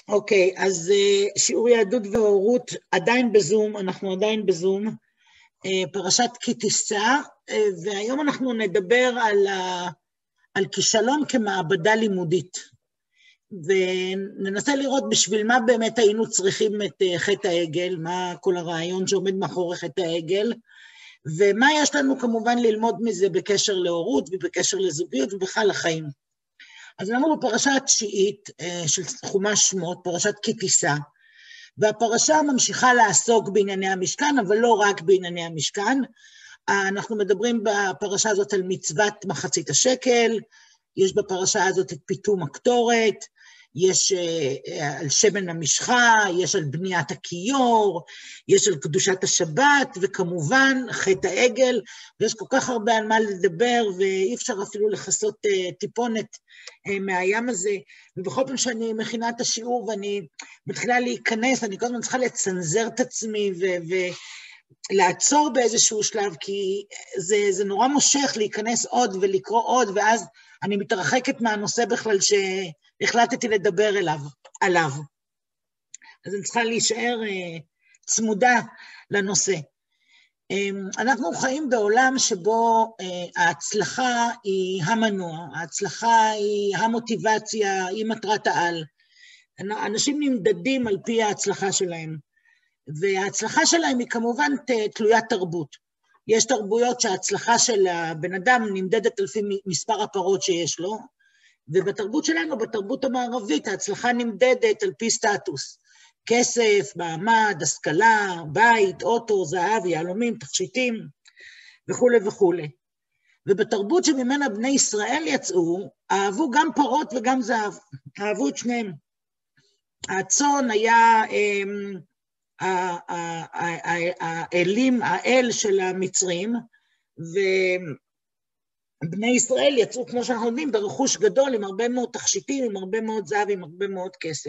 אוקיי, אז שיעור יהדות והורות עדיין בזום, אנחנו עדיין בזום, פרשת כי תישא, והיום אנחנו נדבר על כישלון כמעבדה לימודית, וננסה לראות בשביל מה באמת היינו צריכים את חטא העגל, מה כל הרעיון שעומד מאחורי חטא העגל, ומה יש לנו כמובן ללמוד מזה בקשר להורות ובקשר לזוגיות ובכלל לחיים. אז אנחנו בפרשה התשיעית של חומש שמות, פרשת כי תישא, והפרשה ממשיכה לעסוק בענייני המשכן, אבל לא רק בענייני המשכן. אנחנו מדברים בפרשה הזאת על מצוות מחצית השקל, יש בפרשה הזאת את פיתום הקטורת, יש על שמן המשחה, יש על בניית הכיור, יש על קדושת השבת, וכמובן חטא העגל, ויש כל כך הרבה על מה לדבר, ואי אפשר אפילו לחסות טיפונת מהים הזה, ובכל פעם שאני מכינה את השיעור ואני מתחילה להיכנס, אני כל הזמן צריכה לצנזר את עצמי ולעצור באיזשהו שלב, כי זה נורא מושך להיכנס עוד ולקרוא עוד, ואז אני מתרחקת מהנושא בכלל שהחלטתי לדבר עליו. אז אני צריכה להישאר צמודה לנושא. אנחנו חיים בעולם שבו ההצלחה היא המנוע, ההצלחה היא המוטיבציה, היא מטרת העל. אנשים נמדדים על פי ההצלחה שלהם, וההצלחה שלהם היא כמובן תלוית תרבות. יש תרבויות שההצלחה של הבן אדם נמדדת על פי מספר הפרות שיש לו, ובתרבות שלנו, בתרבות המערבית, ההצלחה נמדדת על פי סטטוס. כסף, מעמד, השכלה, בית, אוטו, זהב, יהלומים, תכשיטים, וכו' וכו'. ובתרבות שממנה בני ישראל יצאו, אהבו גם פרות וגם זהב, אהבו את שניהם. הצאן היה האל של המצרים, ובני ישראל יצאו, כמו שאנחנו יודעים, ברכוש גדול, עם הרבה מאוד תכשיטים, עם הרבה מאוד זהב, עם הרבה מאוד כסף.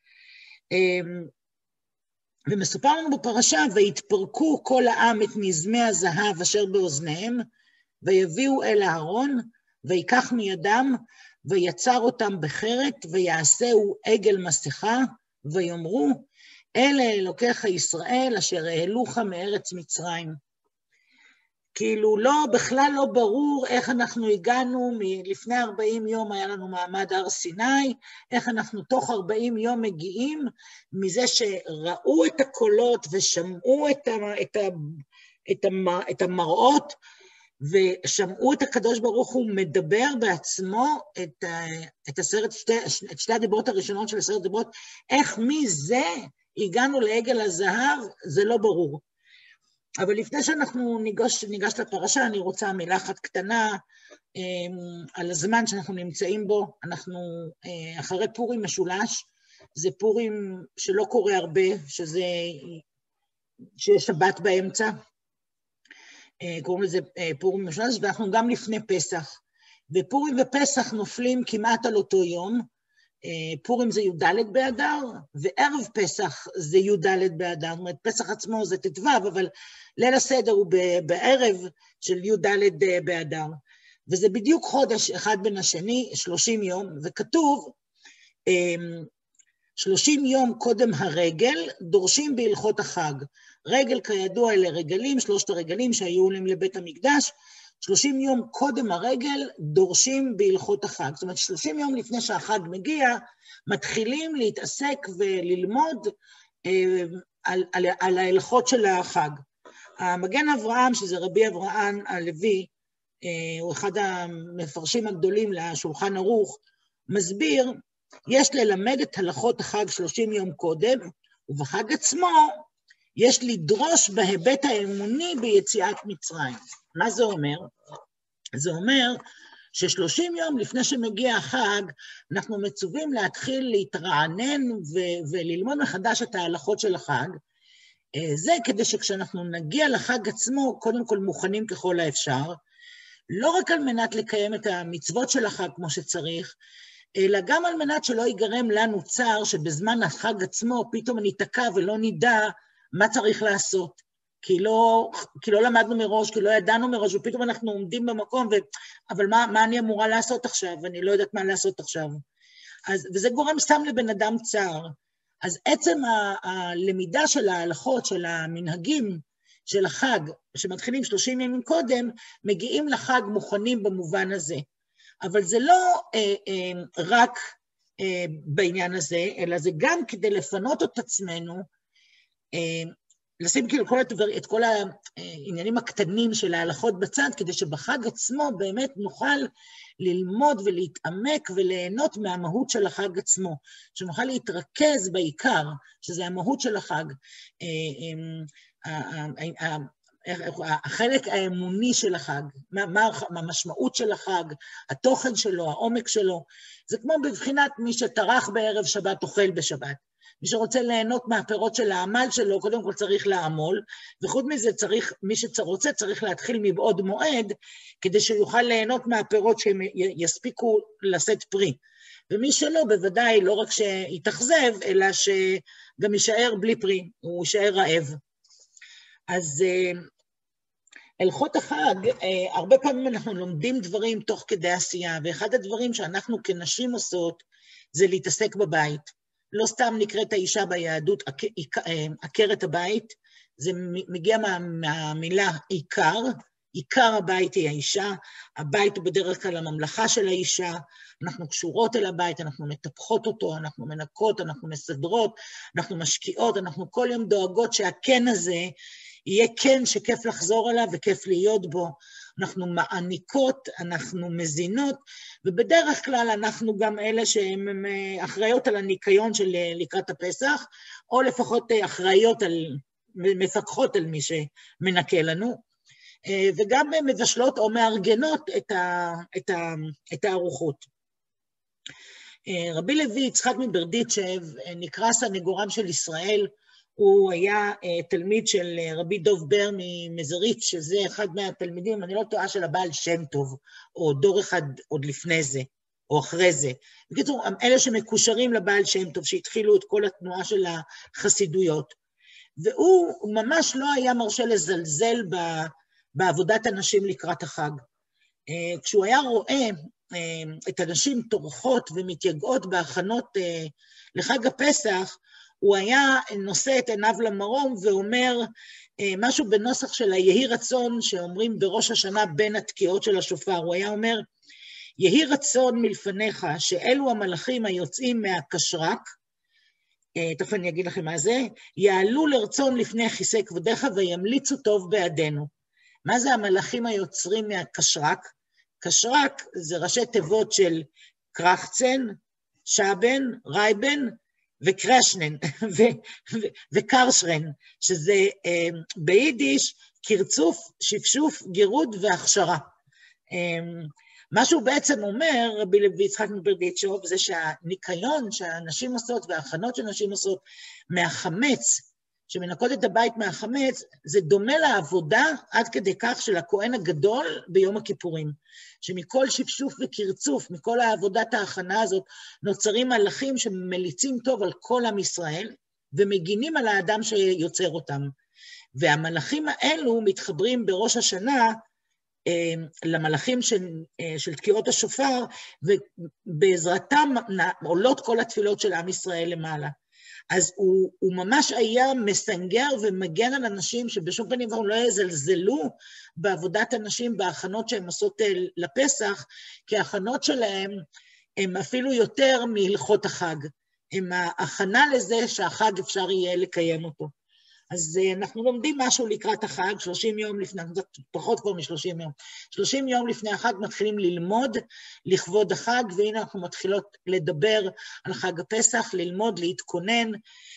ומסופר לנו בפרשה, והתפרקו כל העם את מזמי הזהב אשר באוזניהם, ויביאו אל אהרון, ויקח מידם, ויצר אותם בחרת, ויעשהו עגל מסכה, ויאמרו, אלה אלוקיך ישראל, אשר העלוך מארץ מצרים. כאילו בכלל לא ברור איך אנחנו הגענו, לפני 40 יום היה לנו מעמד הר סיני, איך אנחנו תוך 40 יום מגיעים, מזה שראו את הקולות ושמעו את המראות, ושמעו את הקדוש ברוך הוא מדבר בעצמו את שתי הדיברות הראשונות של 10 דיברות, איך מזה הגענו לעגל הזהב, זה לא ברור. אבל לפני שאנחנו ניגש לפרשה, אני רוצה מילה אחת קטנה על הזמן שאנחנו נמצאים בו. אנחנו אחרי פורים משולש, זה פורים שלא קורה הרבה, שיש שבת באמצע, קוראים לזה פורים משולש, ואנחנו גם לפני פסח. ופורים ופסח נופלים כמעט על אותו יום, פורים זה י"ד באדר, וערב פסח זה י"ד באדר, זאת אומרת, פסח עצמו זה ט"ו, אבל ליל הסדר הוא בערב של י"ד באדר, וזה בדיוק חודש אחד בין השני, 30 יום, וכתוב, 30 יום קודם הרגל, דורשים בהלכות החג. רגל כידוע אלה רגלים, 3 הרגלים שהיו עולים לבית המקדש, 30 יום קודם הרגל דורשים בהלכות החג. זאת אומרת, 30 יום לפני שהחג מגיע, מתחילים להתעסק וללמוד על ההלכות של החג. המגן אברהם, שזה רבי אברהם הלוי, הוא אחד המפרשים הגדולים לשולחן ערוך, מסביר, יש ללמד את הלכות החג 30 יום קודם, ובחג עצמו יש לדרוש בהיבט האמוני ביציאת מצרים. מה זה אומר? זה אומר ש30 יום לפני שמגיע החג, אנחנו מצווים להתחיל להתרענן וללמוד מחדש את ההלכות של החג. זה כדי שכשאנחנו נגיע לחג עצמו, קודם כל מוכנים ככל האפשר, לא רק על מנת לקיים את המצוות של החג כמו שצריך, אלא גם על מנת שלא ייגרם לנו צער שבזמן החג עצמו פתאום ניתקע ולא נדע מה צריך לעשות. כי לא למדנו מראש, כי לא ידענו מראש, ופתאום אנחנו עומדים במקום, אבל מה אני אמורה לעשות עכשיו? אני לא יודעת מה לעשות עכשיו. וזה גורם סתם לבן אדם צער. אז עצם הלמידה של ההלכות, של המנהגים, של החג, שמתחילים 30 ימים קודם, מגיעים לחג מוכנים במובן הזה. אבל זה לא רק בעניין הזה, אלא זה גם כדי לפנות את עצמנו, לשים כאילו את כל העניינים הקטנים של ההלכות בצד, כדי שבחג עצמו באמת נוכל ללמוד ולהתעמק וליהנות מהמהות של החג עצמו, שנוכל להתרכז בעיקר, שזה המהות של החג, החלק האמוני של החג, מה המשמעות של החג, התוכן שלו, העומק שלו, זה כמו בבחינת מי שטרח בערב שבת אוכל בשבת. מי שרוצה ליהנות מהפירות של העמל שלו, קודם כל צריך לעמול, וחוץ מזה מי שרוצה צריך להתחיל מבעוד מועד, כדי שיוכל ליהנות מהפירות שיספיקו לשאת פרי. ומי שלא, בוודאי לא רק שיתאכזב, אלא שגם יישאר בלי פרי, הוא יישאר רעב. אז הלכות החג, הרבה פעמים אנחנו לומדים דברים תוך כדי עשייה, ואחד הדברים שאנחנו כנשים עושות, זה להתעסק בבית. לא סתם נקראת האישה ביהדות עקרת הבית, זה מגיע מהמילה עיקר, עיקר הבית היא האישה, הבית הוא בדרך כלל הממלכה של האישה, אנחנו קשורות אל הבית, אנחנו מטפחות אותו, אנחנו מנקות, אנחנו מסדרות, אנחנו משקיעות, אנחנו כל יום דואגות שהקן הזה יהיה קן שכיף לחזור אליו וכיף להיות בו, אנחנו מעניקות, אנחנו מזינות, ובדרך כלל אנחנו גם אלה שהן אחראיות על הניקיון של לקראת הפסח, או לפחות אחראיות מפקחות על מי שמנקה לנו, וגם מבשלות או מארגנות את הארוחות. רבי לוי יצחק מברדיצ'ב נקרא סנגורם של ישראל, הוא היה תלמיד של רבי דוב בר ממזריץ', שזה אחד מהתלמידים, אני לא טועה, של הבעל שם טוב, או דור אחד עוד לפני זה, או אחרי זה. בקיצור, אלה שמקושרים לבעל שם טוב, שהתחילו את כל התנועה של החסידויות. והוא ממש לא היה מרשה לזלזל בעבודת הנשים לקראת החג. כשהוא היה רואה את הנשים טורחות ומתייגעות בהכנות לחג הפסח, הוא היה נושא את עיניו למרום ואומר משהו בנוסח של היהי רצון שאומרים בראש השנה בין התקיעות של השופר. הוא היה אומר, יהי רצון מלפניך שאלו המלאכים היוצאים מהקשרק, תכף אני אגיד לכם מה זה, יעלו לרצון לפני כיסא כבודיך וימליצו טוב בעדנו. מה זה המלאכים היוצרים מהקשרק? קשרק זה ראשי תיבות של קרחצן, שבן, רייבן, וקרשנן וקרשרן, שזה ביידיש קרצוף, שפשוף, גירוד והכשרה. מה שהוא בעצם אומר, רבי לוי יצחק מברדיצ'ב, זה שהניקיון שהנשים עושות וההכנות שנשים עושות מהחמץ, שמנקות את הבית מהחמץ, זה דומה לעבודה עד כדי כך של הכהן הגדול ביום הכיפורים, שמכל שפשוף וקרצוף, מכל העבודת ההכנה הזאת, נוצרים מלאכים שמליצים טוב על כל עם ישראל, ומגינים על האדם שיוצר אותם. והמלאכים האלו מתחברים בראש השנה, למלאכים של תקיעות השופר, ובעזרתם עולות כל התפילות של עם ישראל למעלה. אז הוא ממש היה מסנגר ומגן על אנשים שבשום פנים לא יזלזלו בעבודת אנשים בהכנות שהן עושות לפסח, כי ההכנות שלהם הם אפילו יותר מהלכות החג, הם ההכנה לזה שהחג אפשר יהיה לקיים אותו. אז אנחנו לומדים משהו לקראת החג, 30 יום לפני, פחות כבר מ-30 יום, 30 יום לפני החג מתחילים ללמוד לכבוד החג, והנה אנחנו מתחילות לדבר על חג הפסח, ללמוד, להתכונן.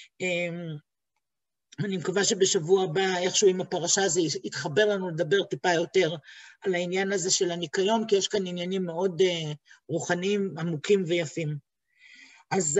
אני מקווה שבשבוע הבא, איכשהו עם הפרשה הזה, יתחבר לנו לדבר טיפה יותר על העניין הזה של הניקיון, כי יש כאן עניינים מאוד רוחניים, עמוקים ויפים. אז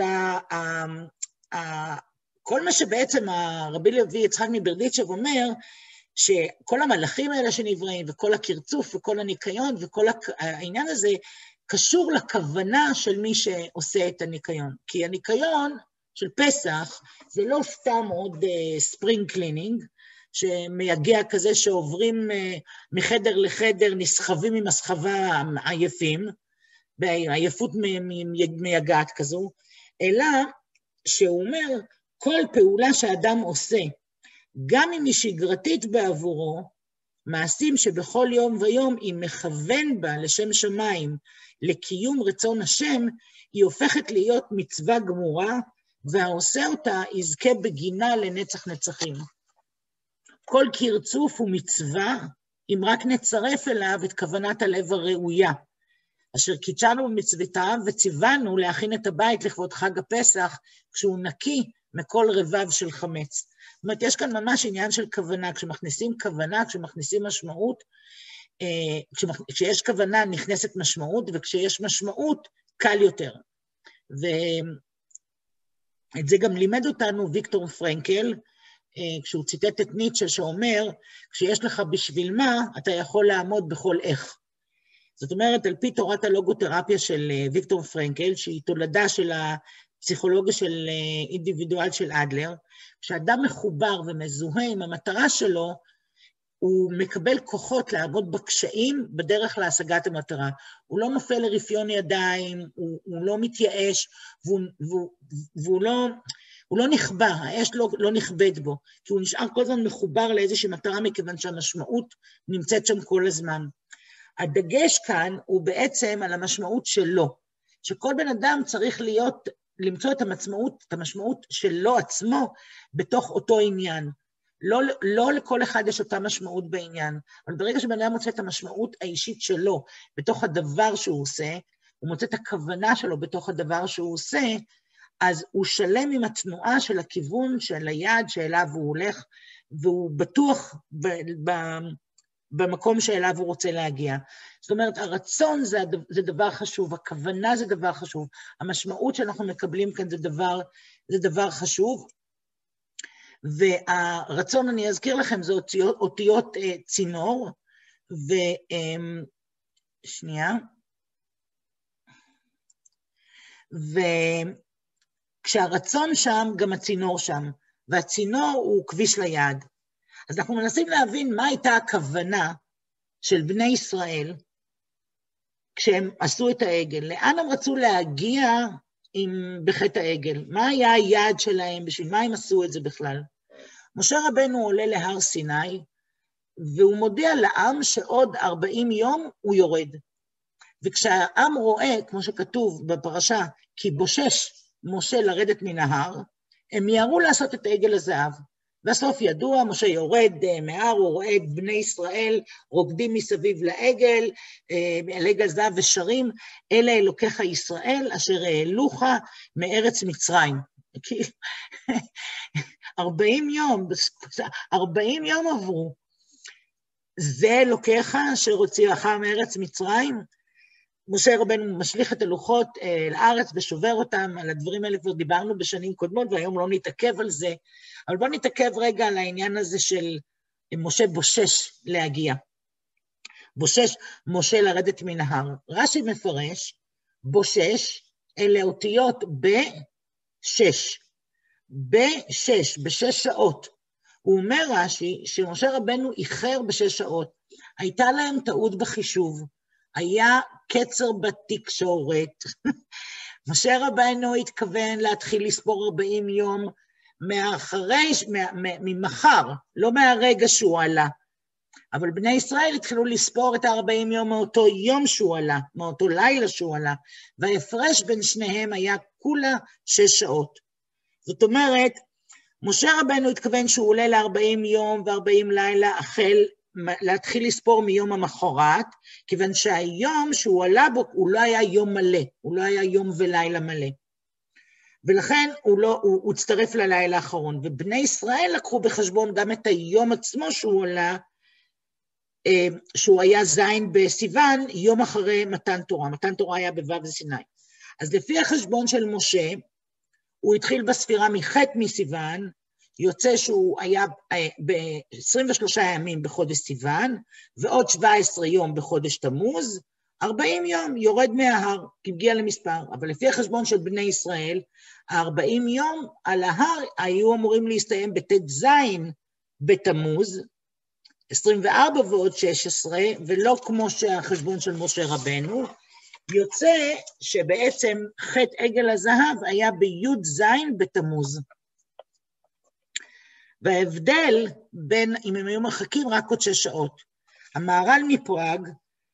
כל מה שבעצם הרבי לוי יצחק מברדיצ'ב אומר, שכל המלאכים האלה שנבראים, וכל הקרצוף, וכל הניקיון, וכל העניין הזה, קשור לכוונה של מי שעושה את הניקיון. כי הניקיון של פסח, זה לא סתם עוד ספרינג קלינינג, שמייגע כזה שעוברים מחדר לחדר, נסחבים עם הסחבה עייפים, בעייפות מייגעת כזו, אלא שהוא אומר, כל פעולה שאדם עושה, גם אם היא שגרתית בעבורו, מעשים שבכל יום ויום, אם מכוון בה לשם שמיים, לקיום רצון השם, היא הופכת להיות מצווה גמורה, והעושה אותה יזכה בגינה לנצח נצחים. כל קרצוף הוא מצווה, אם רק נצרף אליו את כוונת הלב הראויה, אשר קידשנו במצוותיו וציוונו להכין את הבית לכבוד חג הפסח, כשהוא נקי מכל רבב של חמץ. זאת אומרת, יש כאן ממש עניין של כוונה, כשמכניסים כוונה, כשמכניסים משמעות, כשיש כוונה נכנסת משמעות, וכשיש משמעות קל יותר. ואת זה גם לימד אותנו ויקטור פרנקל, כשהוא ציטט את ניטשה שאומר, כשיש לך בשביל מה, אתה יכול לעמוד בכל איך. זאת אומרת, על פי תורת הלוגותרפיה של ויקטור פרנקל, שהיא תולדה של הפסיכולוגיה של אינדיבידואל של אדלר, כשאדם מחובר ומזוהה עם המטרה שלו, הוא מקבל כוחות לעמוד בקשיים בדרך להשגת המטרה. הוא לא נופל לרפיון ידיים, הוא לא מתייאש, והוא לא נכבה, האש לא נכבד בו, כי הוא נשאר כל הזמן מחובר לאיזושהי מטרה, מכיוון שהמשמעות נמצאת שם כל הזמן. הדגש כאן הוא בעצם על המשמעות שלו, שכל בן אדם צריך למצוא את המשמעות שלו עצמו בתוך אותו עניין. לא לכל אחד יש אותה משמעות בעניין, אבל ברגע שבן אדם מוצא את המשמעות האישית שלו בתוך הדבר שהוא עושה, הוא מוצא את הכוונה שלו בתוך הדבר שהוא עושה, אז הוא שלם עם התנועה של הכיוון, של היעד שאליו הוא הולך, והוא בטוח במקום שאליו הוא רוצה להגיע. זאת אומרת, הרצון זה דבר חשוב, הכוונה זה דבר חשוב, המשמעות שאנחנו מקבלים כאן זה דבר חשוב, והרצון, אני אזכיר לכם, זה אותיות צינור, שנייה, וכשהרצון שם, גם הצינור שם, והצינור הוא כביש ליד. אז אנחנו מנסים להבין מה הייתה הכוונה של בני ישראל, כשהם עשו את העגל, לאן הם רצו להגיע בחטא העגל, מה היה היעד שלהם, בשביל מה הם עשו את זה בכלל. משה רבנו עולה להר סיני, והוא מודיע לעם שעוד 40 יום הוא יורד. וכשהעם רואה, כמו שכתוב בפרשה, כי בושש משה לרדת מן ההר, הם מיהרו לעשות את עגל הזהב. בסוף ידוע, משה יורד מההר, הוא רואה את בני ישראל רוקדים מסביב לעגל, על עגל זהב ושרים, אלה אלוקיך ישראל, אשר העלוך מארץ מצרים. 40 יום עברו. זה אלוקיך אשר הוציאך מארץ מצרים? משה רבנו משליך את הלוחות לארץ ושובר אותם, על הדברים האלה כבר דיברנו בשנים קודמות, והיום לא נתעכב על זה, אבל בואו נתעכב רגע על העניין הזה של משה בושש להגיע. בושש משה לרדת מן ההר. רש"י מפרש, בושש, אלה אותיות בשש שעות. הוא אומר רש"י שמשה רבנו איחר ב6 שעות, הייתה להם טעות בחישוב, היה קצר בתקשורת. משה רבנו התכוון להתחיל לספור 40 יום ממחר, לא מהרגע שהוא עלה. אבל בני ישראל התחילו לספור את 40 יום מאותו יום שהוא עלה, מאותו לילה שהוא עלה, וההפרש בין שניהם היה כולה 6 שעות. זאת אומרת, משה רבנו התכוון שהוא עולה ל40 יום ו40 לילה להתחיל לספור מיום המחרת, כיוון שהיום שהוא עלה בו, הוא לא היה יום מלא, הוא לא היה יום ולילה מלא. ולכן הוא הצטרף ללילה האחרון, ובני ישראל לקחו בחשבון גם את היום עצמו שהוא עלה, שהוא היה זין בסיוון, יום אחרי מתן תורה. מתן תורה היה בו' סיני. אז לפי החשבון של משה, הוא התחיל בספירה מחטא מסיוון, יוצא שהוא היה ב-23 ימים בחודש סיוון, ועוד 17 יום בחודש תמוז, 40 יום יורד מההר, הגיע למספר. אבל לפי החשבון של בני ישראל, 40 יום על ההר היו אמורים להסתיים בט"ז בתמוז, 24 ועוד 16, ולא כמו שהחשבון של משה רבנו, יוצא שבעצם חטא עגל הזהב היה בי"ז בתמוז. וההבדל בין, אם הם היו מרחקים, רק עוד 6 שעות. המהר"ל מפראג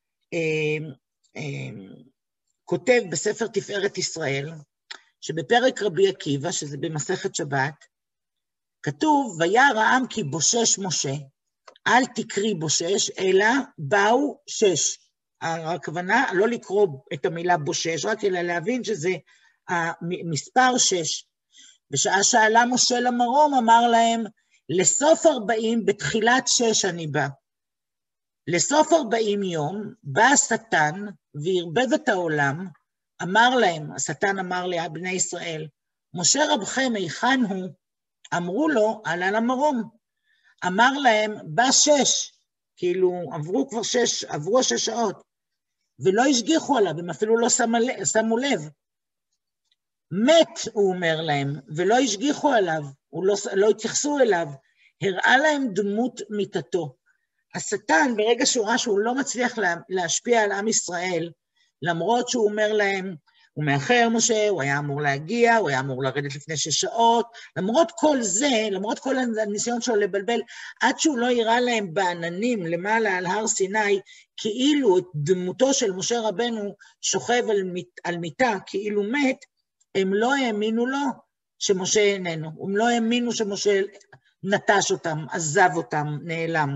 כותב בספר תפארת ישראל, שבפרק רבי עקיבא, שזה במסכת שבת, כתוב, וירא העם כי בושש משה, אל תקרי בושש, אלא באו 6. הכוונה לא לקרוא את המילה בושש, רק אלא להבין שזה המספר 6. בשעה שאלה משה למרום, אמר להם, לסוף 40, בתחילת 6 אני בא. לסוף 40 יום, בא השטן והרבב את העולם, אמר להם, השטן אמר לבני ישראל, משה רבכם היכן הוא? אמרו לו, עלה למרום. אמר להם, בא 6, כאילו עברו כבר 6, עברו 6 שעות, ולא השגיחו עליו, הם אפילו לא שמו לב. מת, הוא אומר להם, ולא השגיחו עליו, לא התייחסו אליו, הראה להם דמות מיתתו. השטן, ברגע שהוא ראה שהוא לא מצליח להשפיע על עם ישראל, למרות שהוא אומר להם, הוא מאחר משה, הוא היה אמור להגיע, הוא היה אמור לרדת לפני 6 שעות, למרות כל זה, למרות כל הניסיון שלו לבלבל, עד שהוא לא יראה להם בעננים למעלה על הר סיני, כאילו את דמותו של משה רבנו שוכב על מיטה, כאילו מת, הם לא האמינו לו שמשה איננו, הם לא האמינו שמשה נטש אותם, עזב אותם, נעלם.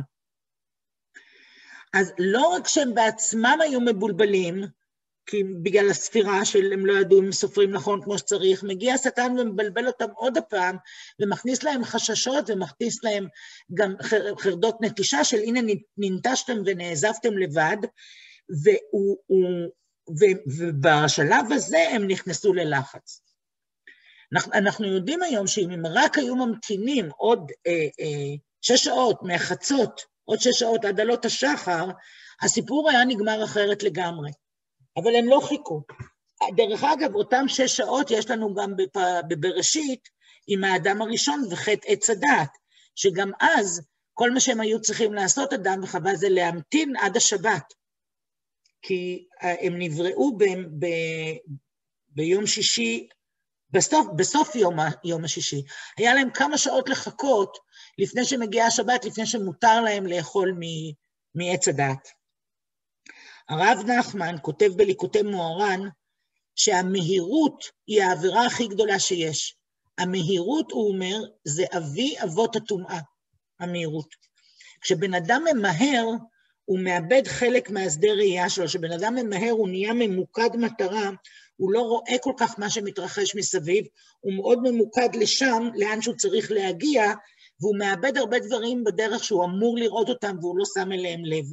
אז לא רק שהם בעצמם היו מבולבלים, כי בגלל הספירה של הם לא ידעו אם סופרים נכון כמו שצריך, מגיע השטן ומבלבל אותם עוד הפעם, ומכניס להם חששות, ומכניס להם גם חרדות נטישה של הנה ננטשתם ונעזבתם לבד, ובשלב הזה הם נכנסו ללחץ. אנחנו יודעים היום שאם הם רק היו ממתינים עוד 6 שעות מהחצות, עוד 6 שעות עד עלות השחר, הסיפור היה נגמר אחרת לגמרי. אבל הם לא חיכו. דרך אגב, אותם 6 שעות יש לנו גם בבראשית, עם האדם הראשון וחטא עץ הדעת, שגם אז, כל מה שהם היו צריכים לעשות, אדם וחווה, זה להמתין עד השבת. כי הם נבראו ביום שישי, בסוף יום השישי. היה להם כמה שעות לחכות, לפני שמגיעה השבת, לפני שמותר להם לאכול מעץ הדעת. הרב נחמן כותב בליקוטי מוהר"ן, שהמהירות היא העבירה הכי גדולה שיש. המהירות, הוא אומר, זה אבי אבות הטומאה, המהירות. כשבן אדם ממהר, הוא מאבד חלק מהשדה ראייה שלו, כשבן אדם ממהר הוא נהיה ממוקד מטרה, הוא לא רואה כל כך מה שמתרחש מסביב, הוא מאוד ממוקד לשם, לאן שהוא צריך להגיע, והוא מאבד הרבה דברים בדרך שהוא אמור לראות אותם, והוא לא שם אליהם לב.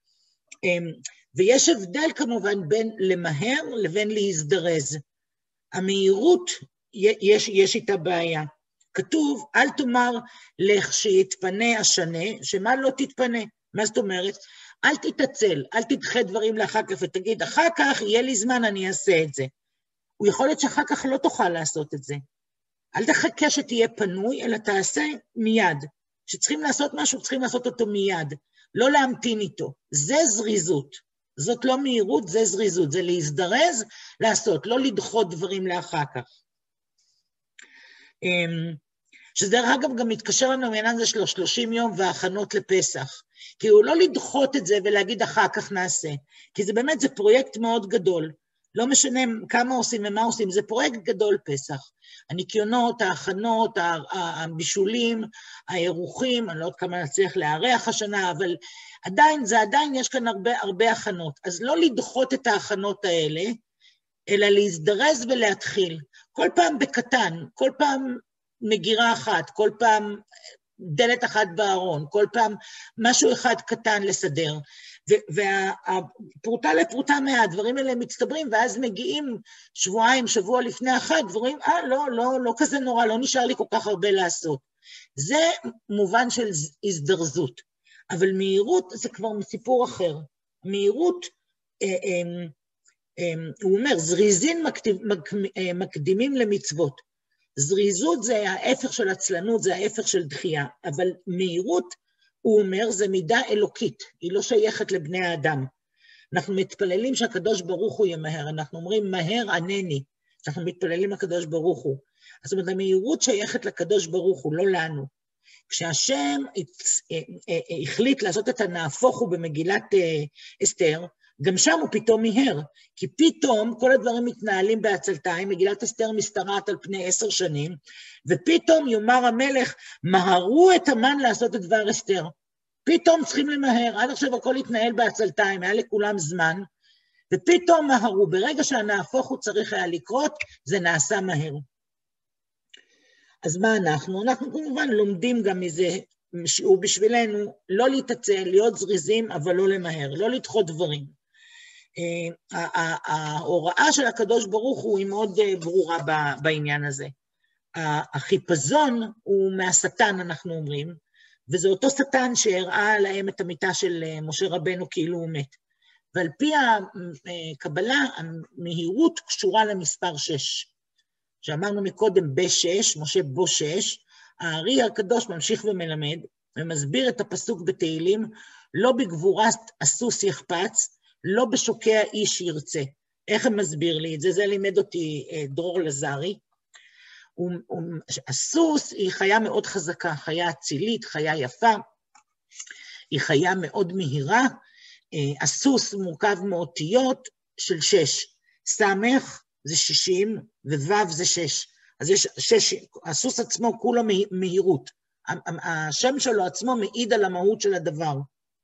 ויש הבדל כמובן בין למהר לבין להזדרז. המהירות, יש איתה בעיה. כתוב, אל תאמר לך שיתפנה השנה, שמה לא תתפנה. מה זאת אומרת? אל תתעצל, אל תדחה דברים לאחר כך, ותגיד, אחר כך יהיה לי זמן, אני אעשה את זה. הוא יכול להיות שאחר כך לא תוכל לעשות את זה. אל תחכה שתהיה פנוי, אלא תעשה מיד. שצריכים לעשות משהו, צריכים לעשות אותו מיד. לא להמתין איתו. זה זריזות. זאת לא מהירות, זה זריזות. זה להזדרז, לעשות, לא לדחות דברים לאחר כך. שדרך אגב גם מתקשר לנו העניין הזה של 30 יום וההכנות לפסח. כי הוא לא לדחות את זה ולהגיד אחר כך נעשה. כי זה באמת, זה פרויקט מאוד גדול. לא משנה כמה עושים ומה עושים, זה פרויקט גדול פסח. הניקיונות, ההכנות, הבישולים, האירוחים, אני לא יודעת כמה נצליח לארח השנה, אבל עדיין יש כאן הרבה הכנות. אז לא לדחות את ההכנות האלה, אלא להזדרז ולהתחיל. כל פעם בקטן, כל פעם מגירה אחת, כל פעם דלת אחת בארון, כל פעם משהו אחד קטן לסדר. והפרוטה לפרוטה מהדברים האלה מצטברים, ואז מגיעים שבוע לפני החג, ורואים, לא כזה נורא, לא נשאר לי כל כך הרבה לעשות. זה מובן של הזדרזות. אבל מהירות זה כבר סיפור אחר. מהירות, הוא אומר, זריזין מקדימים למצוות. זריזות זה ההפך של עצלנות, זה ההפך של דחייה, אבל מהירות, הוא אומר, זה מידה אלוקית, היא לא שייכת לבני האדם. אנחנו מתפללים שהקדוש ברוך הוא ימהר, אנחנו אומרים מהר ענני, אנחנו מתפללים לקדוש ברוך הוא. זאת אומרת, המהירות שייכת לקדוש ברוך הוא, לא לנו. כשהשם החליט לעשות את הנהפוך הוא במגילת אסתר, גם שם הוא פתאום מיהר, כי פתאום כל הדברים מתנהלים בעצלתיים, מגילת אסתר משתרעת על פני 10 שנים, ופתאום יאמר המלך, מהרו את המן לעשות את דבר אסתר. פתאום צריכים למהר, עד עכשיו הכל התנהל בעצלתיים, היה לכולם זמן, ופתאום מהרו, ברגע שהנהפוך הוא צריך היה לקרות, זה נעשה מהר. אז מה אנחנו? אנחנו כמובן לומדים גם מזה שיעור בשבילנו, לא להתעצל, להיות זריזים, אבל לא למהר, לא לדחות דברים. ההוראה של הקדוש ברוך הוא היא מאוד ברורה בעניין הזה. החיפזון הוא מהשטן, אנחנו אומרים, וזה אותו שטן שהראה להם את המיטה של משה רבנו כאילו הוא מת. ועל פי הקבלה, המהירות קשורה למספר 6. שאמרנו מקודם ב6, משה בו 6, הארי הקדוש ממשיך ומלמד, ומסביר את הפסוק בתהילים, לא בגבורת הסוס יחפץ, לא בשוקע איש ירצה. איך הם מסביר לי את זה? זה לימד אותי דרור לזרי. הסוס היא חיה מאוד חזקה, חיה אצילית, חיה יפה, היא חיה מאוד מהירה, הסוס מורכב מאותיות של 6, סמך זה 60 ווו זה 6, אז יש 6, הסוס עצמו כולו מהירות, השם שלו עצמו מעיד על המהות של הדבר.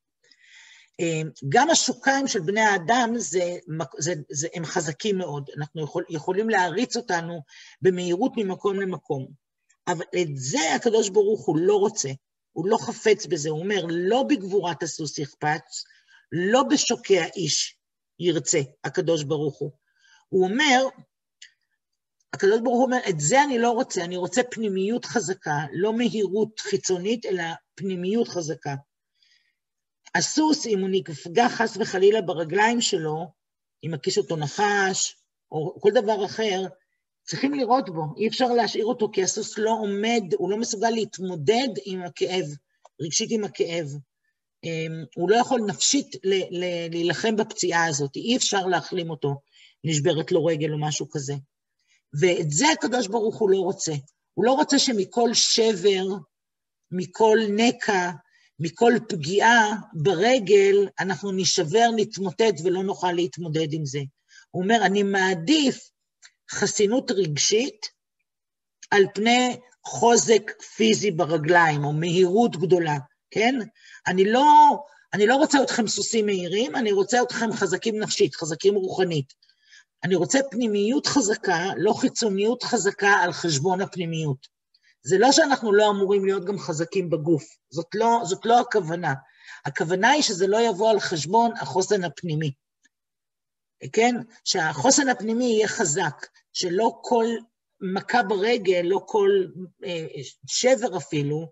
גם השוקיים של בני האדם הם חזקים מאוד, אנחנו יכולים להריץ אותנו במהירות ממקום למקום, אבל את זה הקדוש ברוך הוא לא רוצה, הוא לא חפץ בזה, הוא אומר לא בגבורת הסוס יחפץ, לא בשוקע איש ירצה הקדוש ברוך הוא. הוא אומר, הקדוש ברוך הוא אומר, את זה אני לא רוצה, אני רוצה פנימיות חזקה, לא מהירות חיצונית, אלא פנימיות חזקה. הסוס, אם הוא נפגע חס וחלילה ברגליים שלו, אם מקיש אותו נחש, או כל דבר אחר, צריכים לראות בו, אי אפשר להשאיר אותו, כי הסוס לא עומד, הוא לא מסוגל להתמודד עם הכאב, רגשית עם הכאב. הוא לא יכול נפשית להילחם בפציעה הזאת, אי אפשר להחלים אותו, נשברת לו רגל או משהו כזה. ואת זה הקדוש ברוך הוא לא רוצה. הוא לא רוצה שמכל שבר, מכל נקע, מכל פגיעה ברגל, אנחנו נשבר, נתמוטט ולא נוכל להתמודד עם זה. הוא אומר, אני מעדיף חסינות רגשית על פני חוזק פיזי ברגליים, או מהירות גדולה, כן? אני לא רוצה אתכם סוסים מהירים, אני רוצה אתכם חזקים נפשית, חזקים רוחנית. אני רוצה פנימיות חזקה, לא חיצוניות חזקה על חשבון הפנימיות. זה לא שאנחנו לא אמורים להיות גם חזקים בגוף, זאת לא הכוונה. הכוונה היא שזה לא יבוא על חשבון החוסן הפנימי. כן? שהחוסן הפנימי יהיה חזק, שלא כל מכה ברגל, לא כל שבר אפילו,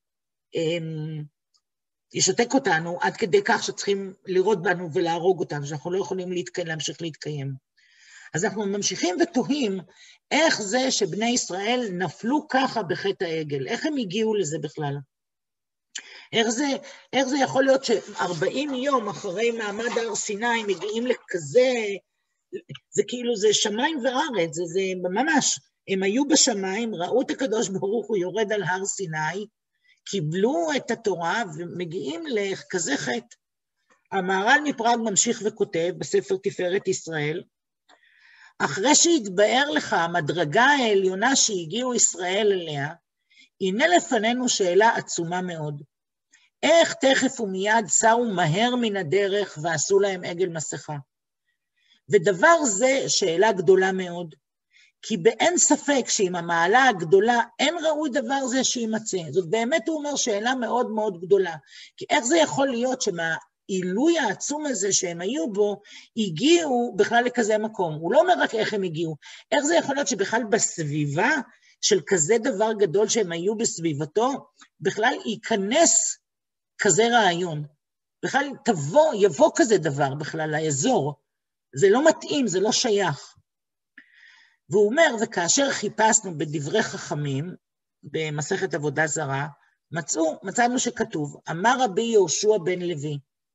ישתק אותנו עד כדי כך שצריכים לראות בנו ולהרוג אותנו, שאנחנו לא יכולים להמשיך להתקיים. אז אנחנו ממשיכים ותוהים איך זה שבני ישראל נפלו ככה בחטא העגל, איך הם הגיעו לזה בכלל? איך זה יכול להיות ש40 יום אחרי מעמד הר סיני מגיעים לכזה, זה כאילו זה שמיים וארץ, זה ממש, הם היו בשמיים, ראו את הקדוש ברוך הוא יורד על הר סיני, קיבלו את התורה ומגיעים לכזה חטא. המהר"ל מפראג ממשיך וכותב בספר תפארת ישראל, אחרי שהתבאר לך המדרגה העליונה שהגיעו ישראל אליה, הנה לפנינו שאלה עצומה מאוד. איך תכף ומיד סרו מהר מן הדרך ועשו להם עגל מסכה? ודבר זה שאלה גדולה מאוד, כי באין ספק שעם המעלה הגדולה אין ראוי דבר זה שימצא. זאת באמת הוא אומר שאלה מאוד מאוד גדולה, כי איך זה יכול להיות שמהעילוי העצום הזה שהם היו בו, הגיעו בכלל לכזה מקום. הוא לא אומר רק איך הם הגיעו, איך זה יכול להיות שבכלל בסביבה של כזה דבר גדול שהם היו בסביבתו, בכלל ייכנס כזה רעיון, בכלל יבוא כזה דבר בכלל לאזור, זה לא מתאים, זה לא שייך. והוא אומר, וכאשר חיפשנו בדברי חכמים, במסכת עבודה זרה, מצאנו שכתוב, אמר רבי יהושע בן לוי,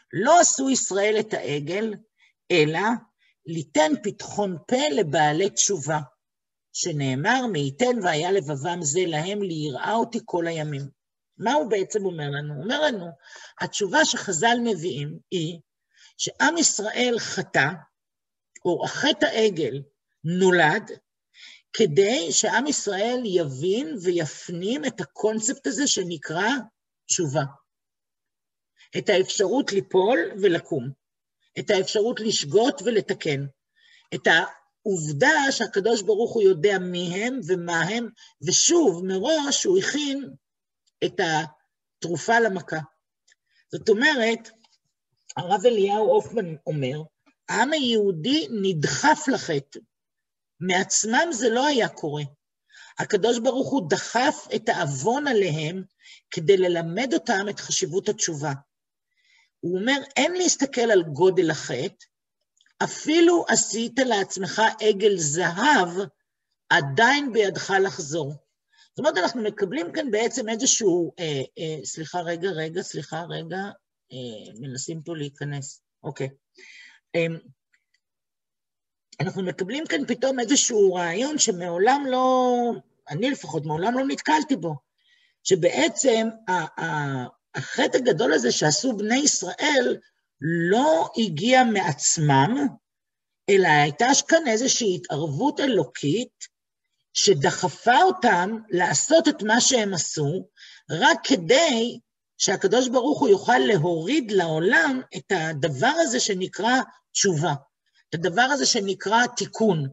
לא עשו ישראל את העגל, אלא ליתן פתחון פה לבעלי תשובה, שנאמר, מייתן והיה לבבם זה להם, ליראה אותי כל הימים. מה הוא בעצם אומר לנו? הוא אומר לנו, התשובה שחז"ל מביאים היא, שעם ישראל חטא, או החטא העגל נולד, כדי שעם ישראל יבין ויפנים את הקונספט הזה שנקרא תשובה. את האפשרות ליפול ולקום, את האפשרות לשגות ולתקן, את העובדה שהקדוש ברוך הוא יודע מי הם ומה הם, ושוב מראש הוא הכין את התרופה למכה. זאת אומרת, הרב אליהו הופמן אומר, העם היהודי נדחף לחטא, מעצמם זה לא היה קורה. הקדוש ברוך הוא דחף את האבון עליהם כדי ללמד אותם את חשיבות התשובה. הוא אומר, אין להסתכל על גודל החטא, אפילו עשית לעצמך עגל זהב, עדיין בידך לחזור. זאת אומרת, אנחנו מקבלים כאן בעצם איזשהו, סליחה רגע, מנסים פה להיכנס, אוקיי. אנחנו מקבלים כאן פתאום איזשהו רעיון שמעולם לא, אני לפחות מעולם לא נתקלתי בו, שבעצם החטא הגדול הזה שעשו בני ישראל לא הגיע מעצמם, אלא הייתה כאן איזושהי התערבות אלוקית שדחפה אותם לעשות את מה שהם עשו, רק כדי שהקדוש ברוך הוא יוכל להוריד לעולם את הדבר הזה תשובה. את הדבר הזה שנקרא תיקון,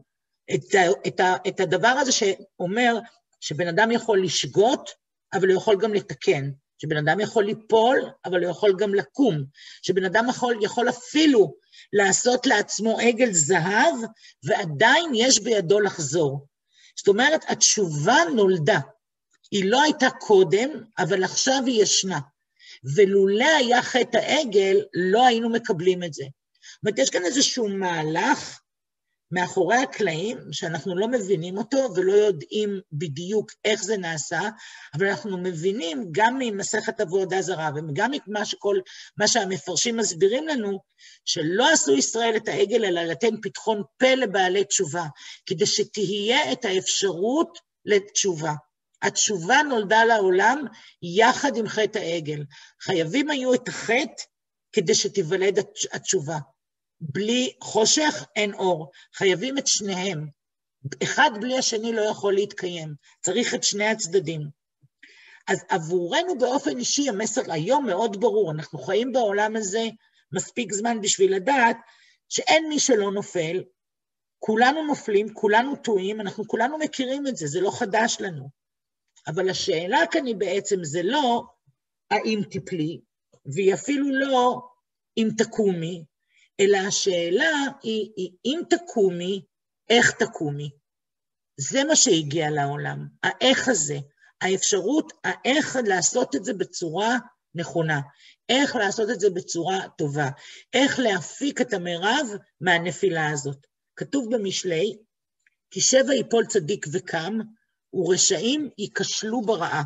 את הדבר הזה שאומר שבן אדם יכול לשגות, אבל הוא יכול גם לתקן, שבן אדם יכול ליפול, אבל הוא יכול גם לקום, שבן אדם יכול אפילו לעשות לעצמו עגל זהב, ועדיין יש בידו לחזור. זאת אומרת, התשובה נולדה, היא לא הייתה קודם, אבל עכשיו היא ישנה, ולולא היה חטא העגל, לא היינו מקבלים את זה. זאת אומרת, יש כאן איזשהו מהלך מאחורי הקלעים, שאנחנו לא מבינים אותו, ולא יודעים בדיוק איך זה נעשה, אבל אנחנו מבינים גם ממסכת עבודה זרה, וגם מה שהמפרשים מסבירים לנו, שלא עשו ישראל את העגל, אלא לתן פתחון פה לבעלי תשובה, כדי שתהיה את האפשרות לתשובה. התשובה נולדה לעולם יחד עם חטא העגל. חייבים היו את החטא כדי שתיוולד התשובה. בלי חושך אין אור, חייבים את שניהם. אחד בלי השני לא יכול להתקיים, צריך את שני הצדדים. אז עבורנו באופן אישי המסר היום מאוד ברור, אנחנו חיים בעולם הזה מספיק זמן בשביל לדעת שאין מי שלא נופל, כולנו נופלים, כולנו טועים, אנחנו כולנו מכירים את זה, זה לא חדש לנו. אבל השאלה כאן היא בעצם זה לא האם תפלי, והיא אפילו לא אם תקומי, אלא השאלה היא אם תקומי, איך תקומי. זה מה שהגיע לעולם, האיך הזה, האפשרות, האיך לעשות את זה בצורה נכונה, איך לעשות את זה בצורה טובה, איך להפיק את המרב מהנפילה הזאת. כתוב במשלי, כי 7 ייפול צדיק וקם, ורשעים ייכשלו ברעה.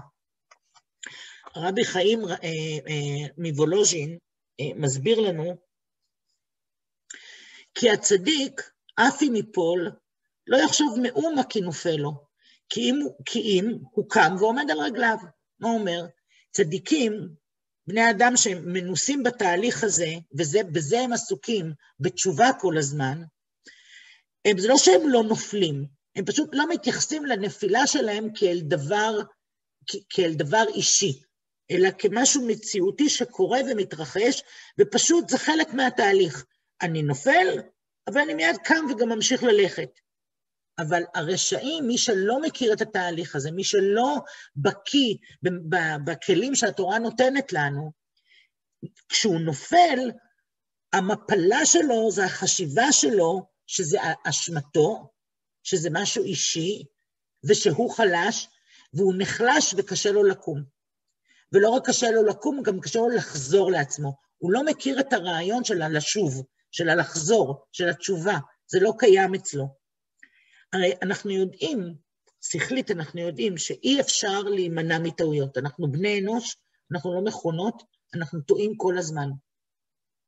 רבי חיים מוולוז'ין מסביר לנו, כי הצדיק, אף אם ייפול, לא יחשוב מאומה כי נופל לו, כי אם הוא קם ועומד על רגליו. מה אומר? צדיקים, בני אדם שמנוסים בתהליך הזה, ובזה הם עסוקים בתשובה כל הזמן, זה לא שהם לא נופלים, הם פשוט לא מתייחסים לנפילה שלהם כאל דבר אישי, אלא כמשהו מציאותי שקורה ומתרחש, ופשוט זה חלק מהתהליך. אני נופל, אבל אני מיד קם וגם ממשיך ללכת. אבל הרשעים, מי שלא מכיר את התהליך הזה, מי שלא בקיא בכלים שהתורה נותנת לנו, כשהוא נופל, המפלה שלו זה החשיבה שלו, שזה אשמתו, שזה משהו אישי, ושהוא חלש, והוא נחלש וקשה לו לקום. ולא רק קשה לו לקום, גם קשה לו לחזור לעצמו. הוא לא מכיר את הרעיון של הלשוב, של הלחזור, של התשובה. זה לא קיים אצלו. הרי אנחנו יודעים, שכלית אנחנו יודעים, שאי אפשר להימנע מטעויות. אנחנו בני אנוש, אנחנו לא מכונות, אנחנו טועים כל הזמן.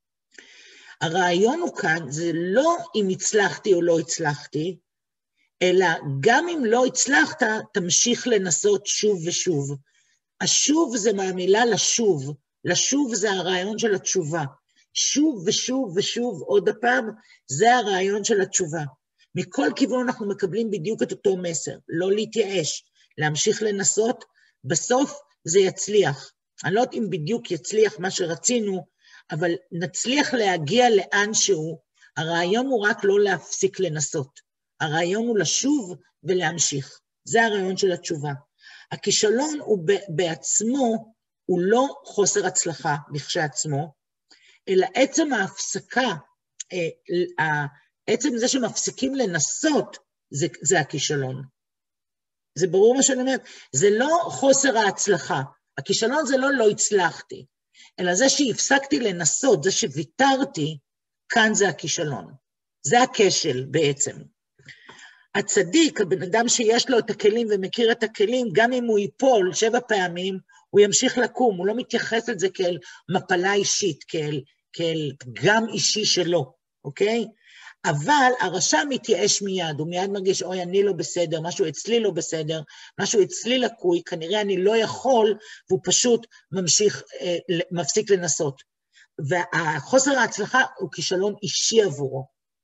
הרעיון הוא כאן, זה לא אם הצלחתי או לא הצלחתי, אלא גם אם לא הצלחת, תמשיך לנסות שוב ושוב. השוב זה מהמילה לשוב, לשוב זה הרעיון של התשובה. שוב ושוב ושוב עוד הפעם, זה הרעיון של התשובה. מכל כיוון אנחנו מקבלים בדיוק את אותו מסר, לא להתייאש, להמשיך לנסות, בסוף זה יצליח. אני לא יודעת אם בדיוק יצליח מה שרצינו, אבל נצליח להגיע לאן שהוא. הרעיון הוא רק לא להפסיק לנסות. הרעיון הוא לשוב ולהמשיך. זה הרעיון של התשובה. הכישלון הוא בעצמו, הוא לא חוסר הצלחה לכשעצמו, אלא עצם ההפסקה, עצם זה שמפסיקים לנסות, זה הכישלון. זה ברור מה שאני אומרת? זה לא חוסר ההצלחה. הכישלון זה לא הצלחתי, אלא זה שהפסקתי לנסות, זה שוויתרתי, כאן זה הכישלון. זה הכשל בעצם. הצדיק, הבן אדם שיש לו את הכלים ומכיר את הכלים, גם אם הוא ייפול 7 פעמים, הוא ימשיך לקום, הוא לא מתייחס לזה כאל מפלה אישית, כאל פגם אישי שלו, אוקיי? אבל הרשע מתייאש מיד, הוא מיד מרגיש, אוי, אני לא בסדר, משהו אצלי לא בסדר, משהו אצלי לקוי, כנראה אני לא יכול, והוא פשוט מפסיק לנסות. והחוסר ההצלחה הוא כישלון אישי עבורו.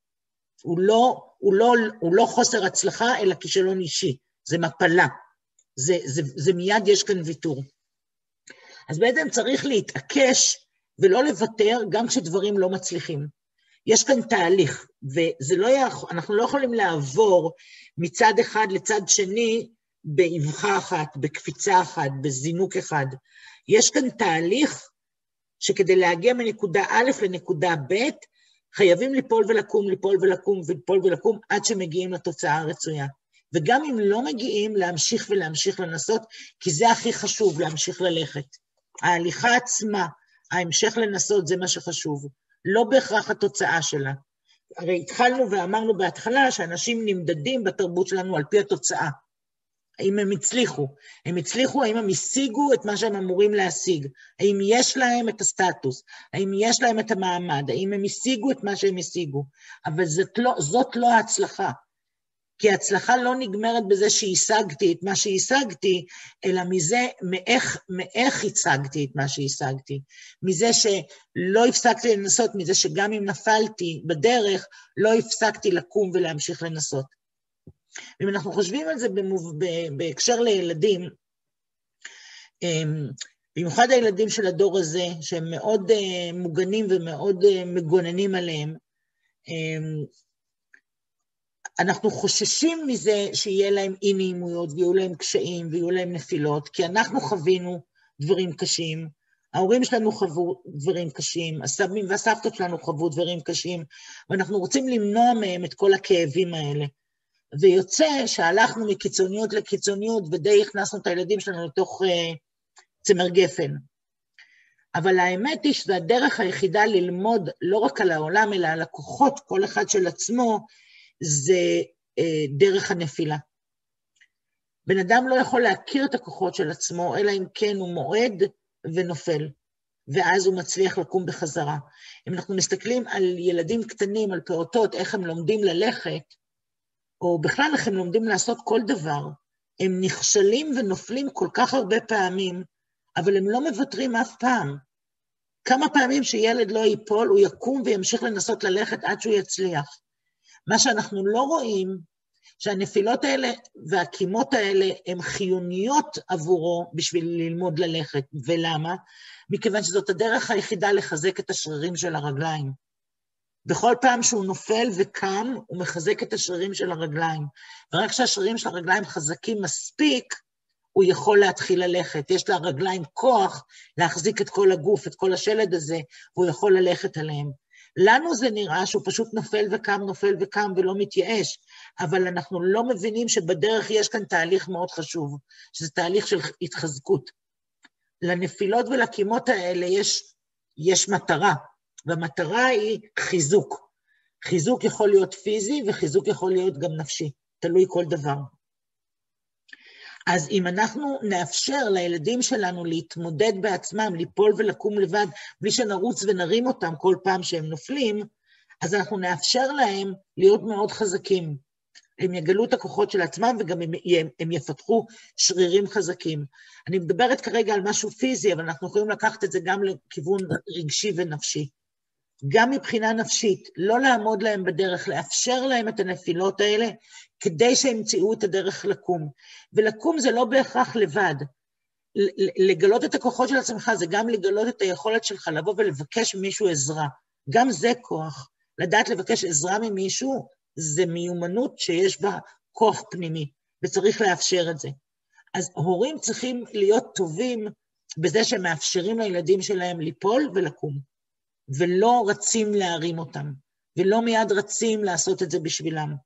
הוא לא חוסר הצלחה, אלא כישלון אישי. זה מפלה. זה מיד יש כאן ויתור. אז בעצם צריך להתעקש ולא לוותר גם כשדברים לא מצליחים. יש כאן תהליך, אנחנו לא יכולים לעבור מצד אחד לצד שני באבחה אחת, בקפיצה אחת, בזינוק אחד. יש כאן תהליך שכדי להגיע מנקודה א' לנקודה ב', חייבים ליפול ולקום, ליפול ולקום, ליפול ולקום, עד שמגיעים לתוצאה הרצויה. וגם אם לא מגיעים, להמשיך ולהמשיך לנסות, כי זה הכי חשוב, להמשיך ללכת. ההליכה עצמה, ההמשך לנסות, זה מה שחשוב. לא בהכרח התוצאה שלה. הרי התחלנו ואמרנו בהתחלה, שאנשים נמדדים בתרבות שלנו על פי התוצאה. האם הם הצליחו, האם הם השיגו את מה שהם אמורים להשיג, האם יש להם את הסטטוס, האם יש להם את המעמד, האם הם השיגו את מה שהם השיגו, אבל זאת לא ההצלחה, כי ההצלחה לא נגמרת בזה שהשגתי את מה שהשגתי, אלא מזה, מאיך השגתי את מה שהשגתי, מזה שלא הפסקתי לנסות, מזה שגם אם נפלתי בדרך, לא הפסקתי לקום ולהמשיך לנסות. אם אנחנו חושבים על זה בהקשר לילדים, במיוחד הילדים של הדור הזה, שהם מאוד מוגנים ומאוד מגוננים עליהם, אנחנו חוששים מזה שיהיה להם אי נעימויות, ויהיו להם קשיים, ויהיו להם נפילות, כי אנחנו חווינו דברים קשים, ההורים שלנו חוו דברים קשים, הסבים והסבתות שלנו חוו דברים קשים, ואנחנו רוצים למנוע מהם את כל הכאבים האלה. ויוצא שהלכנו מקיצוניות לקיצוניות, ודי הכנסנו את הילדים שלנו לתוך צמר גפן. אבל האמת היא שזו הדרך היחידה ללמוד לא רק על העולם, אלא על הכוחות, כל אחד של עצמו, זה דרך הנפילה. בן אדם לא יכול להכיר את הכוחות של עצמו, אלא אם כן הוא מועד ונופל, ואז הוא מצליח לקום בחזרה. אם אנחנו מסתכלים על ילדים קטנים, על פעוטות, איך הם לומדים ללכת, או בכלל איך הם לומדים לעשות כל דבר, הם נכשלים ונופלים כל כך הרבה פעמים, אבל הם לא מוותרים אף פעם. כמה פעמים שילד לא ייפול, הוא יקום וימשיך לנסות ללכת עד שהוא יצליח. מה שאנחנו לא רואים, שהנפילות האלה והקימות האלה הן חיוניות עבורו בשביל ללמוד ללכת. ולמה? מכיוון שזאת הדרך היחידה לחזק את השרירים של הרגליים. בכל פעם שהוא נופל וקם, הוא מחזק את השרירים של הרגליים. ורק כשהשרירים של הרגליים חזקים מספיק, הוא יכול להתחיל ללכת. יש לרגליים כוח להחזיק את כל הגוף, את כל השלד הזה, והוא יכול ללכת עליהם. לנו זה נראה שהוא פשוט נופל וקם ולא מתייאש, אבל אנחנו לא מבינים שבדרך יש כאן תהליך מאוד חשוב, שזה תהליך של התחזקות. לנפילות ולקימות האלה יש מטרה, והמטרה היא חיזוק. חיזוק יכול להיות פיזי, וחיזוק יכול להיות גם נפשי, תלוי כל דבר. אז אם אנחנו נאפשר לילדים שלנו להתמודד בעצמם, ליפול ולקום לבד, בלי שנרוץ ונרים אותם כל פעם שהם נופלים, אז אנחנו נאפשר להם להיות מאוד חזקים. הם יגלו את הכוחות של עצמם, וגם הם יפתחו שרירים חזקים. אני מדברת כרגע על משהו פיזי, אבל אנחנו יכולים לקחת את זה גם לכיוון רגשי ונפשי. גם מבחינה נפשית, לא לעמוד להם בדרך, לאפשר להם את הנפילות האלה, כדי שהם ימצאו את הדרך לקום. ולקום זה לא בהכרח לבד. לגלות את הכוחות של עצמך, זה גם לגלות את היכולת שלך, לבוא ולבקש ממישהו עזרה. גם זה כוח. לדעת לבקש עזרה ממישהו, זה מיומנות שיש בה כוח פנימי, וצריך לאפשר את זה. אז הורים צריכים להיות טובים בזה שהם מאפשרים לילדים שלהם ליפול ולקום, ולא רצים להרים אותם, ולא מיד רצים לעשות את זה בשבילם.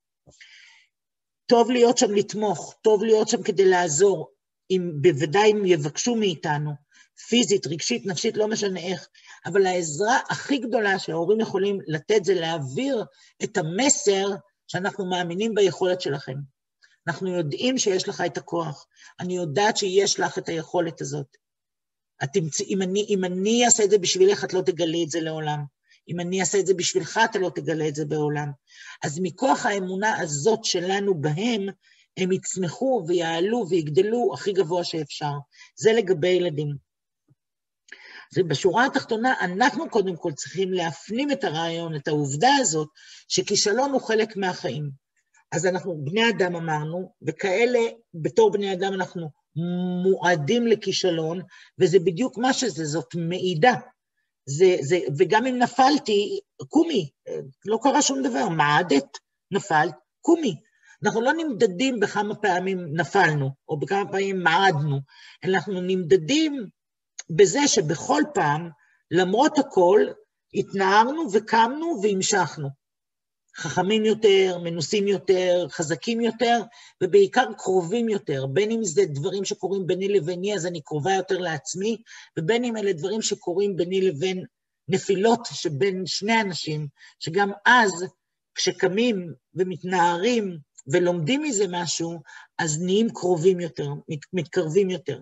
טוב להיות שם לתמוך, טוב להיות שם כדי לעזור, בוודאי אם יבקשו מאיתנו, פיזית, רגשית, נפשית, לא משנה איך, אבל העזרה הכי גדולה שההורים יכולים לתת זה להעביר את המסר שאנחנו מאמינים ביכולת שלכם. אנחנו יודעים שיש לך את הכוח, אני יודעת שיש לך את היכולת הזאת. אם אני אעשה את זה בשבילך, את לא תגלי את זה לעולם. אם אני אעשה את זה בשבילך, אתה לא תגלה את זה בעולם. אז מכוח האמונה הזאת שלנו בהם, הם יצמחו ויעלו ויגדלו הכי גבוה שאפשר. זה לגבי ילדים. אז בשורה התחתונה, אנחנו קודם כל צריכים להפנים את הרעיון, את העובדה הזאת, שכישלון הוא חלק מהחיים. אז אנחנו בני אדם אמרנו, וכאלה בתור בני אדם אנחנו מועדים לכישלון, וזה בדיוק מה שזה, זאת מעידה. וגם אם נפלתי, קומי, לא קרה שום דבר, מעדת, נפלת, קומי. אנחנו לא נמדדים בכמה פעמים נפלנו, או בכמה פעמים מעדנו, אנחנו נמדדים בזה שבכל פעם, למרות הכל, התנערנו וקמנו והמשכנו. חכמים יותר, מנוסים יותר, חזקים יותר, ובעיקר קרובים יותר. בין אם זה דברים שקורים ביני לביני, אז אני קרובה יותר לעצמי, ובין אם אלה דברים שקורים ביני לבין נפילות שבין שני אנשים, שגם אז, כשקמים ומתנערים ולומדים מזה משהו, אז נהיים קרובים יותר, מתקרבים יותר.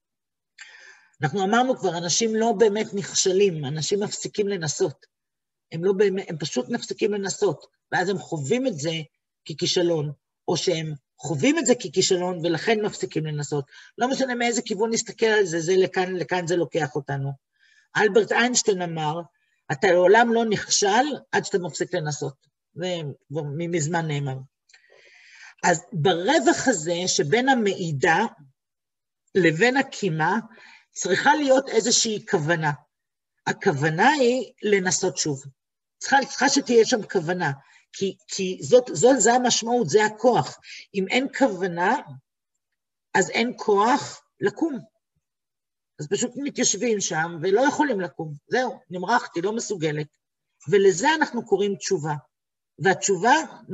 אנחנו אמרנו כבר, אנשים לא באמת נכשלים, אנשים מפסיקים לנסות. הם פשוט מפסיקים לנסות, ואז הם חווים את זה ככישלון, או שהם חווים את זה ככישלון, ולכן מפסיקים לנסות. לא משנה מאיזה כיוון נסתכל על זה, לכאן זה לוקח אותנו. אלברט איינשטיין אמר, אתה לעולם לא נכשל עד שאתה מפסיק לנסות. זה מזמן נאמר. אז ברווח הזה שבין המעידה לבין הקימה, צריכה להיות איזושהי כוונה. הכוונה היא לנסות שוב. צריכה שתהיה שם כוונה, כי זה המשמעות, זה הכוח. אם אין כוונה, אז אין כוח לקום. אז פשוט מתיישבים שם ולא יכולים לקום. זהו, נמרחתי, לא מסוגלת. ולזה אנחנו קוראים תשובה. והתשובה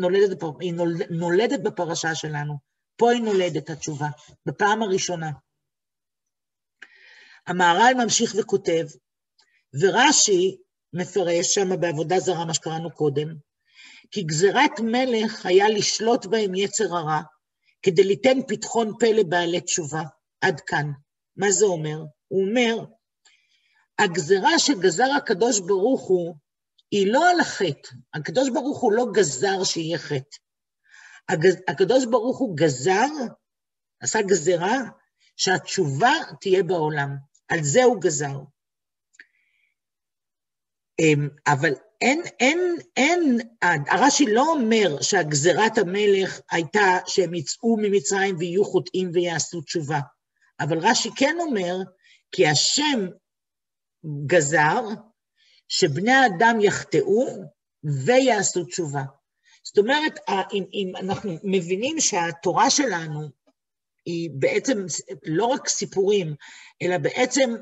נולדת בפרשה שלנו. פה היא נולדת התשובה, בפעם הראשונה. המהר"ל ממשיך וכותב, ורש"י מפרש שם בעבודה זרה, מה שקראנו קודם, כי גזירת מלך היה לשלוט בהם יצר הרע, כדי ליתן פתחון פה לבעלי תשובה, עד כאן. מה זה אומר? הוא אומר, הגזירה שגזר הקדוש ברוך הוא, היא לא על החטא. הקדוש ברוך הוא לא גזר שיהיה חטא. הקדוש ברוך הוא גזר, עשה גזירה, שהתשובה תהיה בעולם. על זה הוא גזר. אבל הרש"י לא אומר שהגזירת המלך הייתה שהם יצאו ממצרים ויהיו חוטאים ויעשו תשובה. אבל רש"י כן אומר, כי השם גזר שבני האדם יחטאו ויעשו תשובה. זאת אומרת, אם אנחנו מבינים שהתורה שלנו היא בעצם לא רק סיפורים, אלא בעצם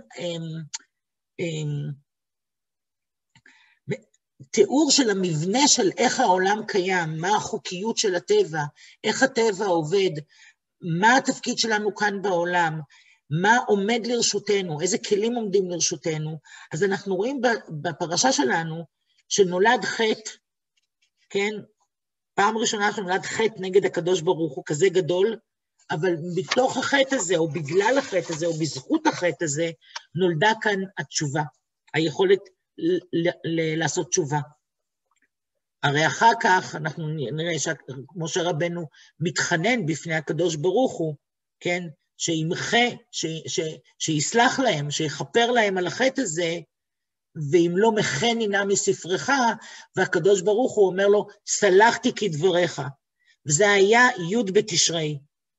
תיאור של המבנה של איך העולם קיים, מה החוקיות של הטבע, איך הטבע עובד, מה התפקיד שלנו כאן בעולם, מה עומד לרשותנו, איזה כלים עומדים לרשותנו. אז אנחנו רואים בפרשה שלנו שנולד חטא, כן? פעם ראשונה שנולד חטא נגד הקדוש ברוך הוא, כזה גדול, אבל בתוך החטא הזה, או בגלל החטא הזה, או בזכות החטא הזה, נולדה כאן התשובה, היכולת לעשות תשובה. הרי אחר כך אנחנו נראה שמשה רבנו מתחנן בפני הקדוש ברוך הוא, כן? שימחה, שיסלח להם, שיכפר להם על החטא הזה, ואם לא מחני נא מספרך, והקדוש ברוך הוא אומר לו, סלחתי כדבריך. וזה היה י' בתשרי,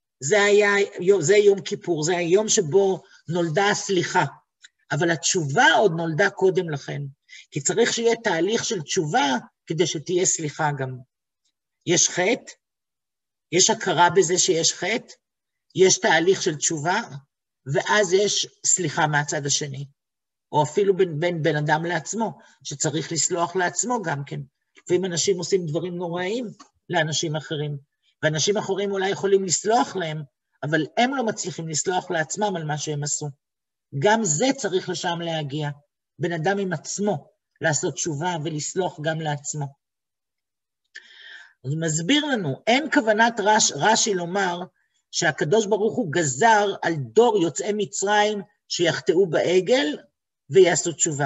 זה יום כיפור, זה היום שבו נולדה הסליחה, אבל התשובה עוד נולדה קודם לכן, כי צריך שיהיה תהליך של תשובה, כדי שתהיה סליחה גם. יש חטא, יש הכרה בזה שיש חטא, יש תהליך של תשובה, ואז יש סליחה מהצד השני, או אפילו בין בן אדם לעצמו, שצריך לסלוח לעצמו גם כן. לפעמים אנשים עושים דברים נוראים לאנשים אחרים, ואנשים אחרים אולי יכולים לסלוח להם, אבל הם לא מצליחים לסלוח לעצמם על מה שהם עשו. גם זה צריך לשם להגיע, בן אדם עם עצמו, לעשות תשובה ולסלוח גם לעצמו. אז הוא מסביר לנו, אין כוונת רש"י לומר שהקדוש ברוך הוא גזר על דור יוצאי מצרים שיחטאו בעגל ויעשו תשובה.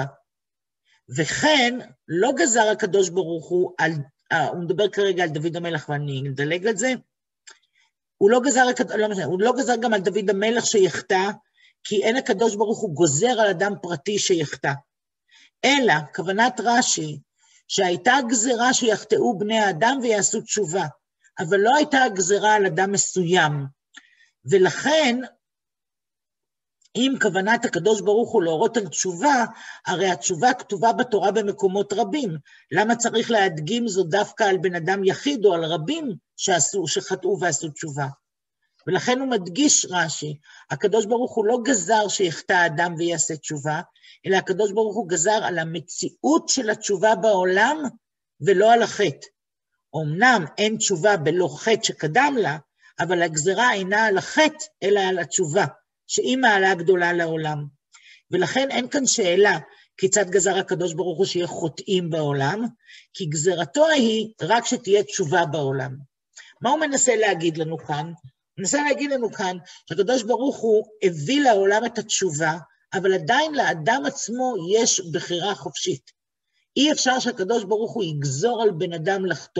וכן לא גזר הקדוש ברוך הוא הוא מדבר כרגע על דוד המלך ואני נדלג על זה, הוא לא גזר גם על דוד המלך שיחטא, כי אין הקדוש ברוך הוא גוזר על אדם פרטי שיחטא. אלא, כוונת רש"י, שהייתה גזרה שיחטאו בני האדם ויעשו תשובה, אבל לא הייתה גזרה על אדם מסוים. ולכן, אם כוונת הקדוש ברוך הוא להורות על תשובה, הרי התשובה כתובה בתורה במקומות רבים. למה צריך להדגים זו דווקא על בן אדם יחיד או על רבים שחטאו ועשו תשובה? ולכן הוא מדגיש רש"י, הקדוש ברוך הוא לא גזר שיחטא אדם ויעשה תשובה, אלא הקדוש ברוך הוא גזר על המציאות של התשובה בעולם, ולא על החטא. אמנם אין תשובה בלא חטא שקדם לה, אבל הגזרה אינה על החטא, אלא על התשובה, שהיא מעלה גדולה לעולם. ולכן אין כאן שאלה, כיצד גזר הקדוש ברוך הוא שיהיה חוטאים בעולם, כי גזרתו היא רק שתהיה תשובה בעולם. מה הוא מנסה להגיד לנו כאן? הוא מנסה להגיד לנו כאן שהקדוש ברוך הוא הביא לעולם את התשובה, אבל עדיין לאדם עצמו יש בחירה חופשית. אי אפשר שהקדוש ברוך הוא יגזור על בן אדם לחטוא.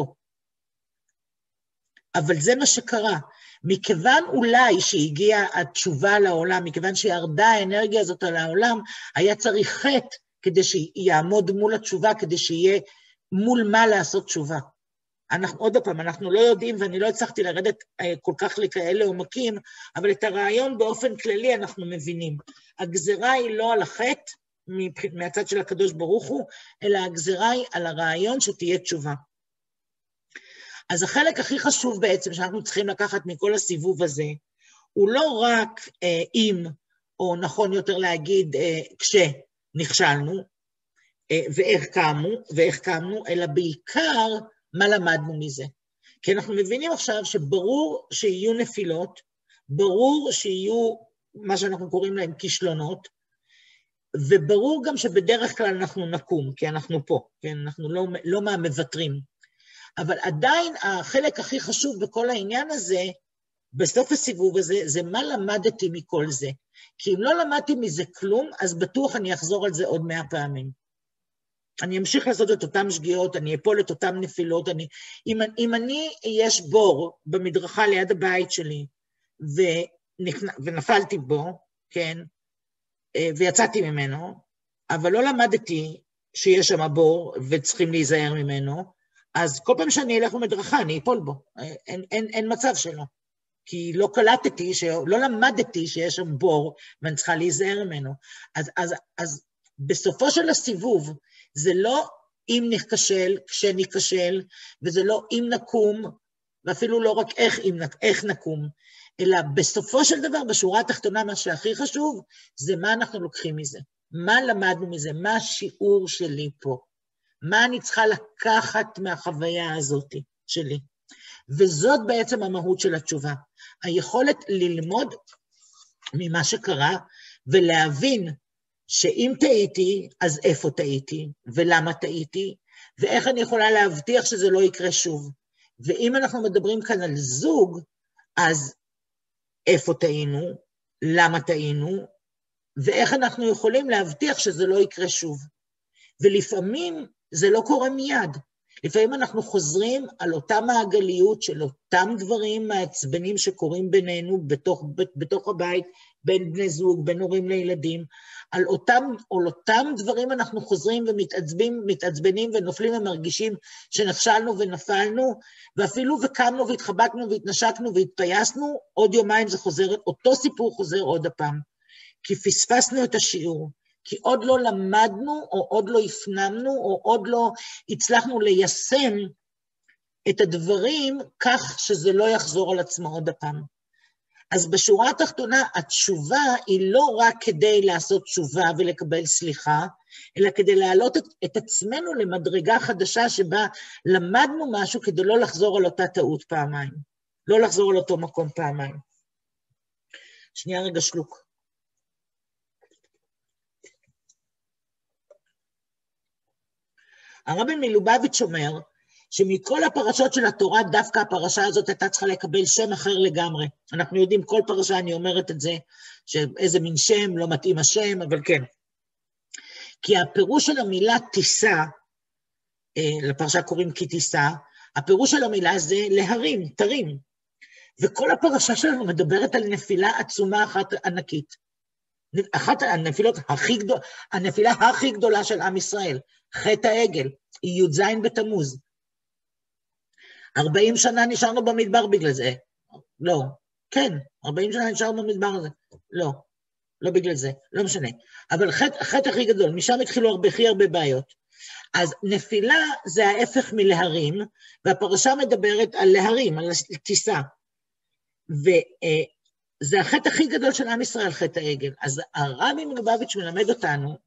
אבל זה מה שקרה. מכיוון אולי שהגיעה התשובה לעולם, מכיוון שירדה האנרגיה הזאת על העולם, היה צריך חטא כדי שיעמוד מול התשובה, כדי שיהיה מול מה לעשות תשובה. עוד פעם, אנחנו לא יודעים, ואני לא הצלחתי לרדת כל כך לכאלה עומקים, אבל את הרעיון באופן כללי אנחנו מבינים. הגזרה היא לא על החטא, מהצד של הקדוש ברוך הוא, אלא הגזרה היא על הרעיון שתהיה תשובה. אז החלק הכי חשוב בעצם שאנחנו צריכים לקחת מכל הסיבוב הזה, הוא לא רק אם, או נכון יותר להגיד, כשנכשלנו, ואיך קמנו, אלא בעיקר מה למדנו מזה. כי אנחנו מבינים עכשיו שברור שיהיו נפילות, ברור שיהיו מה שאנחנו קוראים להם כישלונות, וברור גם שבדרך כלל אנחנו נקום, כי אנחנו פה, כן? אנחנו לא מהמוותרים. אבל עדיין החלק הכי חשוב בכל העניין הזה, בסוף הסיבוב הזה, זה מה למדתי מכל זה. כי אם לא למדתי מזה כלום, אז בטוח אני אחזור על זה עוד 100 פעמים. אני אמשיך לעשות את אותם שגיאות, אני אפול את אותם נפילות, אם אני יש בור במדרכה ליד הבית שלי, ונפלתי בו, כן, ויצאתי ממנו, אבל לא למדתי שיש שם בור וצריכים להיזהר ממנו, אז כל פעם שאני אלך במדרכה, אני אפול בו, אין מצב שלו. כי לא קלטתי, לא למדתי שיש שם בור, ואני צריכה להיזהר ממנו. אז בסופו של הסיבוב, זה לא אם נכשל, כשנכשל, וזה לא אם נקום, ואפילו לא רק איך נקום, אלא בסופו של דבר, בשורה התחתונה, מה שהכי חשוב, זה מה אנחנו לוקחים מזה. מה למדנו מזה? מה השיעור שלי פה? מה אני צריכה לקחת מהחוויה הזאת שלי? וזאת בעצם המהות של התשובה. היכולת ללמוד ממה שקרה, ולהבין שאם טעיתי, אז איפה טעיתי, ולמה טעיתי, ואיך אני יכולה להבטיח שזה לא יקרה שוב. ואם אנחנו מדברים כאן על זוג, אז איפה טעינו, למה טעינו, ואיך אנחנו יכולים להבטיח שזה לא יקרה שוב. ולפעמים זה לא קורה מיד. לפעמים אנחנו חוזרים על אותה מעגליות של אותם דברים מעצבנים שקורים בינינו בתוך הבית, בין בני זוג, בין הורים לילדים, על אותם דברים אנחנו חוזרים ומתעצבנים ונופלים ומרגישים שנפשלנו ונפלנו, ואפילו וקמנו והתחבקנו והתנשקנו והתפייסנו, עוד יומיים זה חוזר, אותו סיפור חוזר עוד הפעם, כי פספסנו את השיעור. כי עוד לא למדנו, או עוד לא הפנמנו, או עוד לא הצלחנו ליישם את הדברים כך שזה לא יחזור על עצמו עוד הפעם. אז בשורה התחתונה, התשובה היא לא רק כדי לעשות תשובה ולקבל סליחה, אלא כדי להעלות את עצמנו למדרגה חדשה שבה למדנו משהו כדי לא לחזור על אותה טעות פעמיים. לא לחזור על אותו מקום פעמיים. שנייה רגע שלוק. הרבי מלובביץ' אומר שמכל הפרשות של התורה, דווקא הפרשה הזאת הייתה צריכה לקבל שם אחר לגמרי. אנחנו יודעים, כל פרשה אני אומרת את זה, שאיזה מין שם, לא מתאים השם, אבל כן. כי הפירוש של המילה טיסה, לפרשה קוראים כי טיסה, הפירוש של המילה זה להרים, תרים. וכל הפרשה שלנו מדברת על נפילה עצומה אחת ענקית. אחת הנפילה הכי גדולה של עם ישראל, חטא העגל, היא י"ז בתמוז. 40 שנה נשארנו במדבר בגלל זה. לא. כן, 40 שנה נשארנו במדבר הזה. לא. לא בגלל זה, לא משנה. אבל חטא הכי גדול, משם התחילו הכי הרבה בעיות. אז נפילה זה ההפך מלהרים, והפרשה מדברת על להרים, על טיסה. וזה החטא הכי גדול של עם ישראל, חטא העגל. אז הרבי מלובביץ' מלמד אותנו,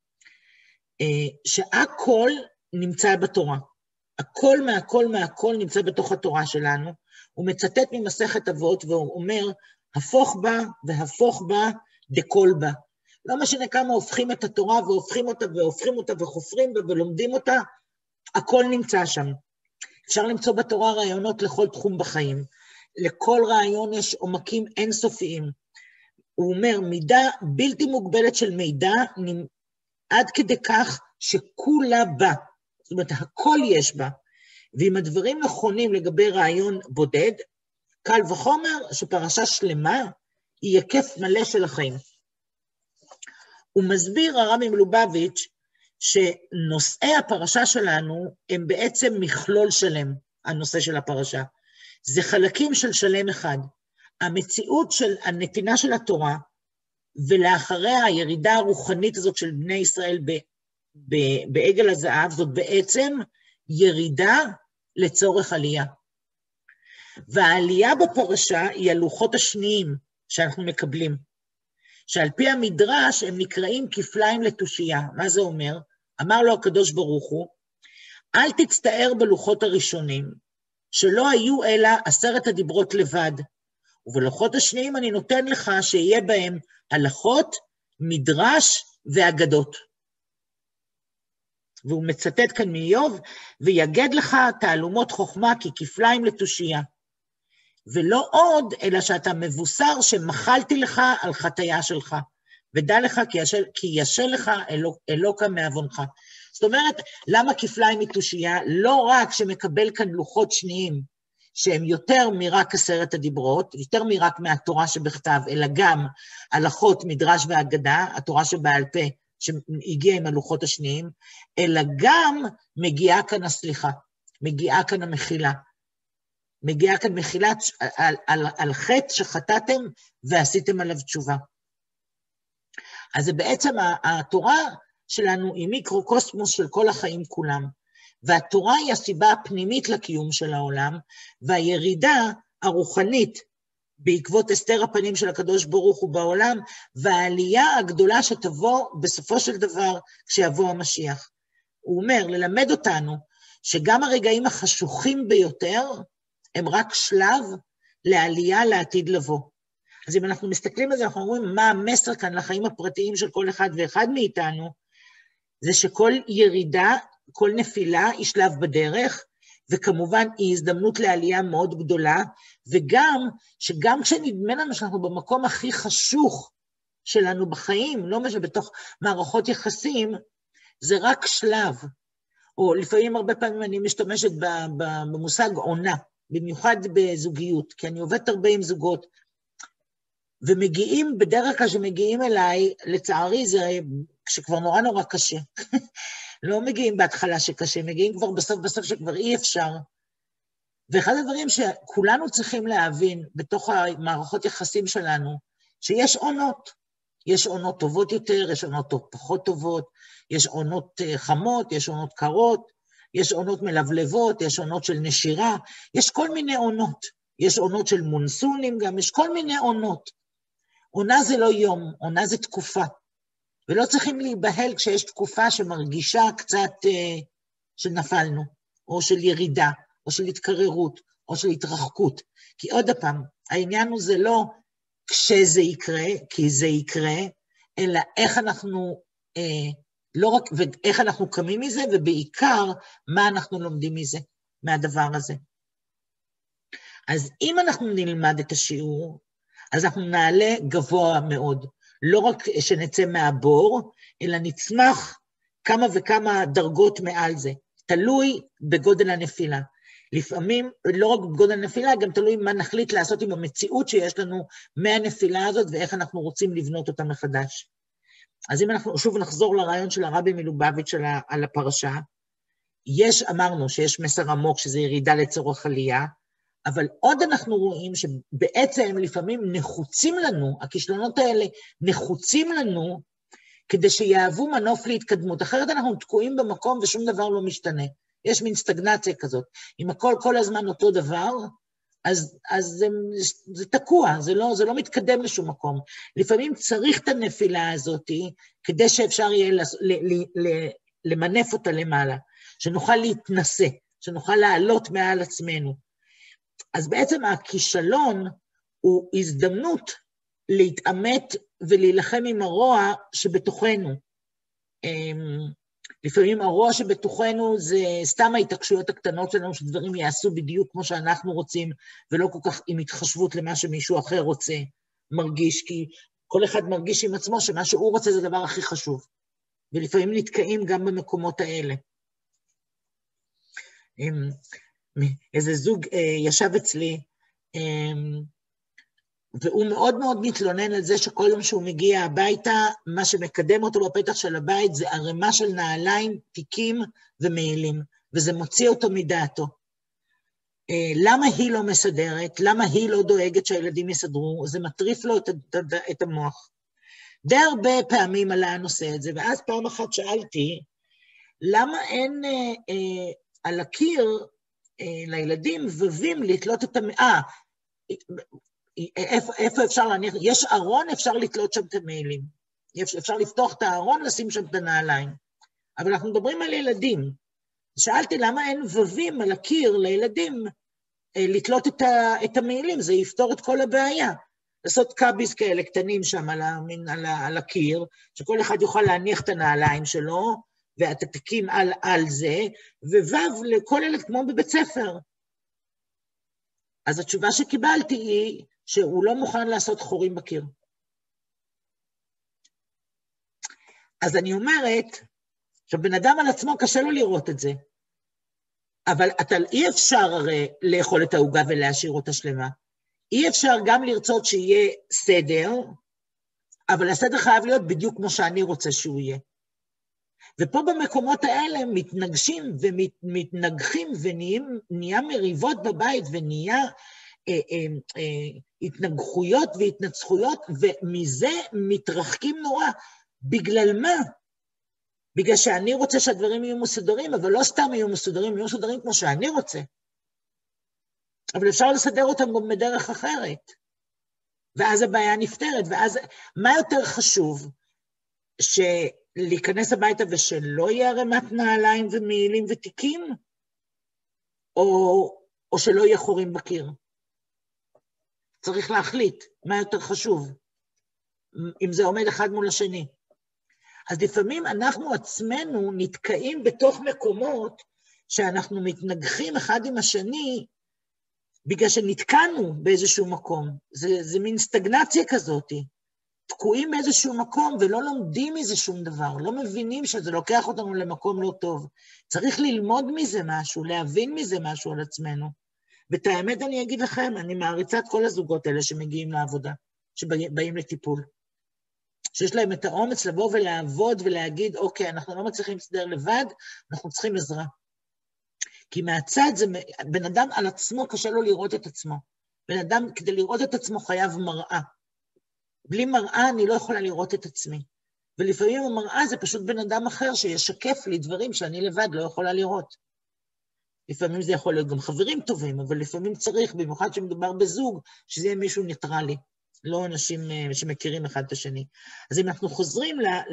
שהכל נמצא בתורה. הכל מהכל נמצא בתוך התורה שלנו. הוא מצטט ממסכת אבות והוא אומר, הפוך בה והפוך בה דכל בה. לא משנה כמה הופכים את התורה והופכים אותה וחופרים בה ולומדים אותה, הכל נמצא שם. אפשר למצוא בתורה רעיונות לכל תחום בחיים. לכל רעיון יש עומקים אינסופיים. הוא אומר, מידה בלתי מוגבלת של מידע, עד כדי כך שכולה בה. זאת אומרת, הכל יש בה. ואם הדברים נכונים לגבי רעיון בודד, קל וחומר שפרשה שלמה היא היקף מלא של החיים. הוא מסביר הרבי מלובביץ' שנושאי הפרשה שלנו הם בעצם מכלול שלם, הנושא של הפרשה. זה חלקים של שלם אחד. המציאות של הנתינה של התורה, ולאחריה הירידה הרוחנית הזאת של בני ישראל בעגל הזהב, זאת בעצם ירידה לצורך עלייה. והעלייה בפרשה היא הלוחות השניים שאנחנו מקבלים, שעל פי המדרש הם נקראים כפליים לתושייה. מה זה אומר? אמר לו הקדוש ברוך הוא, אל תצטער בלוחות הראשונים, שלא היו אלא 10 הדיברות לבד, ובלוחות השניים אני נותן לך שיהיה בהם הלכות, מדרש ואגדות. והוא מצטט כאן מאיוב, ויגד לך תעלומות חוכמה כי כפליים לתושייה. ולא עוד, אלא שאתה מבוסר שמחלתי לך על חטאיה שלך, ודע לך כי ישל לך אלוקה מעוונך. זאת אומרת, למה כפליים מתושייה? לא רק שמקבל כאן לוחות שניים, שהם יותר מרק 10 הדיברות, יותר מרק מהתורה שבכתב, אלא גם הלכות, מדרש ואגדה, התורה שבעל פה, שהגיעה עם הלוחות השניים, אלא גם מגיעה כאן הסליחה, מגיעה כאן המחילה, מגיעה כאן מחילה על חטא שחטאתם ועשיתם עליו תשובה. אז זה בעצם התורה שלנו היא מיקרוקוסמוס של כל החיים כולם, והתורה היא הסיבה הפנימית לקיום של העולם, והירידה הרוחנית בעקבות הסתר הפנים של הקדוש ברוך הוא בעולם, והעלייה הגדולה שתבוא בסופו של דבר כשיבוא המשיח. הוא אומר, ללמד אותנו שגם הרגעים החשוכים ביותר, הם רק שלב לעלייה לעתיד לבוא. אז אם אנחנו מסתכלים על זה, אנחנו אומרים מה המסר כאן לחיים הפרטיים של כל אחד ואחד מאיתנו, זה שכל ירידה, כל נפילה היא שלב בדרך, וכמובן היא הזדמנות לעלייה מאוד גדולה, וגם, שגם כשנדמה לנו שאנחנו במקום הכי חשוך שלנו בחיים, לא משהו בתוך מערכות יחסים, זה רק שלב, או לפעמים הרבה פעמים אני משתמשת במושג עונה, במיוחד בזוגיות, כי אני עובדת הרבה עם זוגות, ומגיעים, בדרך כלל שמגיעים אליי, לצערי זה כשכבר נורא נורא קשה. לא מגיעים בהתחלה שקשה, מגיעים כבר בסוף שכבר אי אפשר. ואחד הדברים שכולנו צריכים להבין בתוך המערכות יחסים שלנו, שיש עונות. יש עונות טובות יותר, יש עונות פחות טובות, יש עונות חמות, יש עונות קרות, יש עונות מלבלבות, יש עונות של נשירה, יש כל מיני עונות. יש עונות של מונסונים גם, יש כל מיני עונות. עונה זה לא יום, עונה זה תקופה. ולא צריכים להיבהל כשיש תקופה שמרגישה קצת שנפלנו, או של ירידה, או של התקררות, או של התרחקות. כי עוד פעם, העניין הוא זה לא כשזה יקרה, כי זה יקרה, אלא איך אנחנו, לא רק, ואיך אנחנו קמים מזה, ובעיקר מה אנחנו לומדים מזה, מהדבר הזה. אז אם אנחנו נלמד את השיעור, אז אנחנו נעלה גבוה מאוד, לא רק שנצא מהבור, אלא נצמח כמה וכמה דרגות מעל זה, תלוי בגודל הנפילה. לפעמים, לא רק בגודל הנפילה, גם תלוי מה נחליט לעשות עם המציאות שיש לנו מהנפילה הזאת, ואיך אנחנו רוצים לבנות אותה מחדש. אז אם אנחנו שוב נחזור לרעיון של הרבי מלובביץ' על הפרשה, אמרנו שיש מסר עמוק שזה ירידה לצורך עלייה, אבל עוד אנחנו רואים שבעצם לפעמים נחוצים לנו, הכישלונות האלה נחוצים לנו, כדי שיהוו מנוף להתקדמות, אחרת אנחנו תקועים במקום ושום דבר לא משתנה. יש מין סטגנציה כזאת. אם הכל כל הזמן אותו דבר, אז זה תקוע, זה לא מתקדם לשום מקום. לפעמים צריך את הנפילה הזאת, כדי שאפשר יהיה למנף אותה למעלה, שנוכל להתנסה, שנוכל לעלות מעל עצמנו. אז בעצם הכישלון הוא הזדמנות להתאמת ולהילחם עם הרוע שבתוכנו. לפעמים הרוע שבתוכנו זה סתם ההתעקשויות הקטנות שלנו, שדברים יעשו בדיוק כמו שאנחנו רוצים, ולא כל כך עם התחשבות למה שמישהו אחר רוצה, מרגיש, כי כל אחד מרגיש עם עצמו שמה שהוא רוצה זה הדבר הכי חשוב, ולפעמים נתקעים גם במקומות האלה. איזה זוג ישב אצלי, והוא מאוד מאוד מתלונן על זה שכל יום שהוא מגיע הביתה, מה שמקדם אותו בפתח של הבית זה ערימה של נעליים, תיקים ומעילים, וזה מוציא אותו מדעתו. למה היא לא מסדרת? למה היא לא דואגת שהילדים יסדרו? זה מטריף לו את המוח. די הרבה פעמים עלה הנושא הזה, ואז פעם אחת שאלתי, למה אין על הקיר לילדים ווים לתלות את איפה אפשר להניח? יש ארון, אפשר לתלות שם את המעילים. אפשר לפתוח את הארון, לשים שם את הנעליים. אבל אנחנו מדברים על ילדים. שאלתי למה אין ווים על הקיר לילדים לתלות את המעילים, זה יפתור את כל הבעיה. לעשות קאביס כאלה קטנים שם על הקיר, שכל אחד יוכל להניח את הנעליים שלו, והתתקים על זה, ווו לכל ילד כמו בבית ספר. אז התשובה שקיבלתי היא שהוא לא מוכן לעשות חורים בקיר. אז אני אומרת, שבן אדם על עצמו קשה לו לראות את זה, אבל אי אפשר הרי לאכול את העוגה ולהשאיר אותה שלמה. אי אפשר גם לרצות שיהיה סדר, אבל הסדר חייב להיות בדיוק כמו שאני רוצה שהוא יהיה. ופה במקומות האלה מתנגשים ומתנגחים ונהיה מריבות בבית ונהיה התנגחויות והתנצחויות, ומזה מתרחקים נורא. בגלל מה? בגלל שאני רוצה שהדברים יהיו מסודרים, אבל לא סתם יהיו מסודרים, יהיו מסודרים כמו שאני רוצה. אבל אפשר לסדר אותם גם בדרך אחרת. ואז הבעיה נפתרת, ואז מה יותר חשוב? להיכנס הביתה ושלא יהיה ערימת נעליים ומעילים ותיקים, או שלא יהיה חורים בקיר. צריך להחליט מה יותר חשוב, אם זה עומד אחד מול השני. אז לפעמים אנחנו עצמנו נתקעים בתוך מקומות שאנחנו מתנגחים אחד עם השני, בגלל שנתקענו באיזשהו מקום. זה מין סטגנציה כזאת. תקועים באיזשהו מקום ולא לומדים מזה שום דבר, לא מבינים שזה לוקח אותנו למקום לא טוב. צריך ללמוד מזה משהו, להבין מזה משהו על עצמנו. ואת האמת אני אגיד לכם, אני מעריצה את כל הזוגות האלה שמגיעים לעבודה, שבאים לטיפול. שיש להם את האומץ לבוא ולעבוד ולהגיד, אוקיי, אנחנו לא מצליחים לסדר לבד, אנחנו צריכים עזרה. כי מהצד זה, בן אדם על עצמו קשה לו לראות את עצמו. בן אדם כדי לראות את עצמו חייב מראה. בלי מראה אני לא יכולה לראות את עצמי. ולפעמים המראה זה פשוט בן אדם אחר שישקף לי דברים שאני לבד לא יכולה לראות. לפעמים זה יכול להיות גם חברים טובים, אבל לפעמים צריך, במיוחד שמדובר בזוג, שזה יהיה מישהו ניטרלי, לא אנשים שמכירים אחד את השני. אז אם אנחנו חוזרים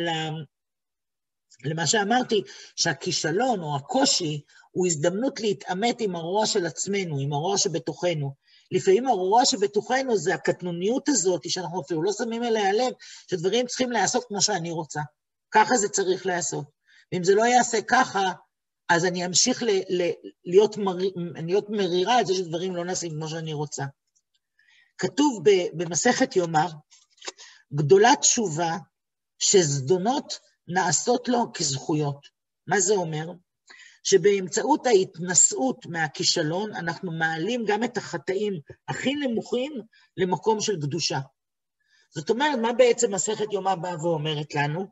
למה שאמרתי, שהכישלון או הקושי הוא הזדמנות להתעמת עם הרוע של עצמנו, עם הרוע שבתוכנו. לפעמים הרוע שבתוכנו זה הקטנוניות הזאת, שאנחנו אפילו לא שמים אליה לב, שדברים צריכים לעשות כמו שאני רוצה. ככה זה צריך לעשות. ואם זה לא יעשה ככה, אז אני אמשיך להיות מרירה על זה שדברים לא נעשים כמו שאני רוצה. כתוב במסכת יומא, גדולת תשובה, שזדונות נעשות לו כזכויות. מה זה אומר? שבאמצעות ההתנסות מהכישלון, אנחנו מעלים גם את החטאים הכי נמוכים למקום של קדושה. זאת אומרת, מה בעצם מסכת יומא באה ואומרת לנו?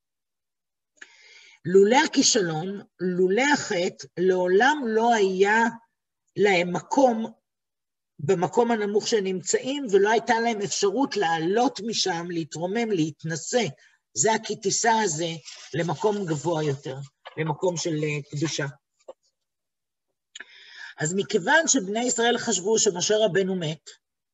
לולא הכישלון, לולא החטא, לעולם לא היה להם מקום במקום הנמוך שנמצאים, ולא הייתה להם אפשרות לעלות משם, להתרומם, להתנסה. זה הכתיסה הזה למקום גבוה יותר, למקום של קדושה. אז מכיוון שבני ישראל חשבו שמשה רבנו מת,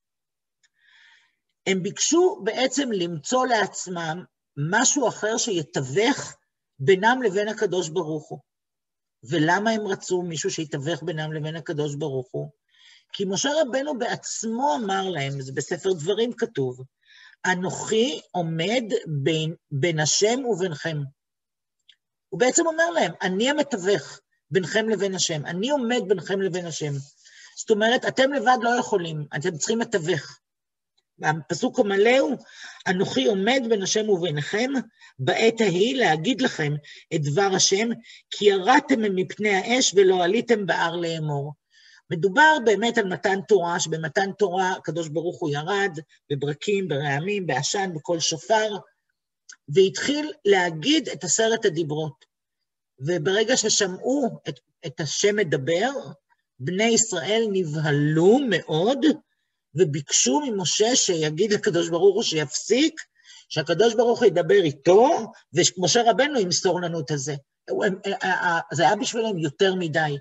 הם ביקשו בעצם למצוא לעצמם משהו אחר שיתווך בינם לבין הקדוש ברוך הוא. ולמה הם רצו מישהו שיתווך בינם לבין הקדוש ברוך הוא? כי משה רבנו בעצמו אמר להם, זה בספר דברים כתוב, אנוכי עומד בין השם ובינכם. הוא בעצם אומר להם, אני המתווך ביניכם לבין השם, אני עומד ביניכם לבין השם. זאת אומרת, אתם לבד לא יכולים, אתם צריכים מתווך. הפסוק המלא הוא, אנוכי עומד בין השם וביניכם, בעת ההיא להגיד לכם את דבר השם, כי ירדתם מפני האש ולא עליתם בהר לאמור. מדובר באמת על מתן תורה, שבמתן תורה הקדוש ברוך הוא ירד, בברקים, ברעמים, בעשן, בכל שופר, והתחיל להגיד את 10 הדיברות. וברגע ששמעו את השם מדבר, בני ישראל נבהלו מאוד, וביקשו ממשה שיגיד לקדוש ברוך הוא שיפסיק, שהקדוש ברוך הוא ידבר איתו, ומשה רבנו ימסור לנו את זה. זה היה בשבילם יותר מדי.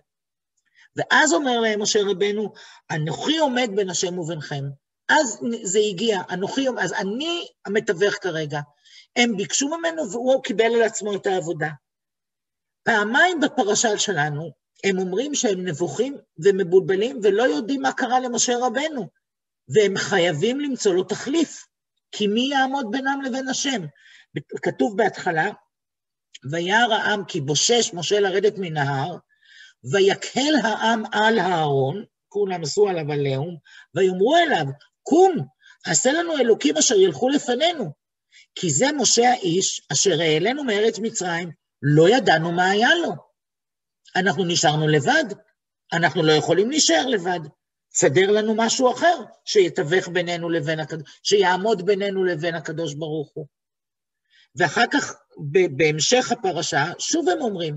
ואז אומר להם משה רבנו, אנוכי עומד בין השם וביניכם. אז זה הגיע, אז אני המתווך כרגע. הם ביקשו ממנו והוא קיבל על עצמו את העבודה. פעמיים בפרשה שלנו, הם אומרים שהם נבוכים ומבולבלים ולא יודעים מה קרה למשה רבנו, והם חייבים למצוא לו תחליף, כי מי יעמוד בינם לבין השם? כתוב בהתחלה, וירא העם כי בושש משה לרדת מן ההר, ויקהל העם על הארון, כולם עשו עליו עליהום, ויאמרו אליו, קום, עשה לנו אלוקים אשר ילכו לפנינו, כי זה משה האיש אשר העלינו מארץ מצרים, לא ידענו מה היה לו. אנחנו נשארנו לבד, אנחנו לא יכולים להישאר לבד. סדר לנו משהו אחר, שיתווך בינינו לבין הקדוש, שיעמוד בינינו לבין הקדוש ברוך הוא. ואחר כך, בהמשך הפרשה, שוב הם אומרים,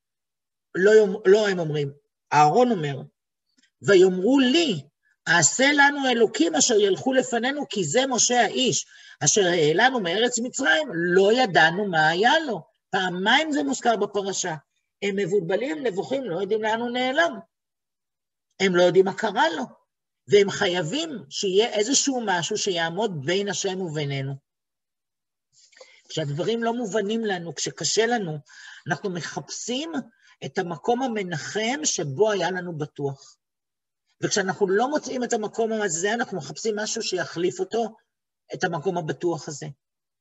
לא הם אומרים, אהרון אומר, ויאמרו לי, עשה לנו אלוקים אשר ילכו לפנינו, כי זה משה האיש, אשר העלנו מארץ מצרים, לא ידענו מה היה לו. פעמיים זה מוזכר בפרשה. הם מבולבלים, נבוכים, לא יודעים לאן הוא נעלם. הם לא יודעים מה קרה לו. והם חייבים שיהיה איזשהו משהו שיעמוד בין השם ובינינו. כשהדברים לא מובנים לנו, כשקשה לנו, אנחנו מחפשים את המקום המנחם שבו היה לנו בטוח. וכשאנחנו לא מוצאים את המקום הזה, אנחנו מחפשים משהו שיחליף אותו, את המקום הבטוח הזה.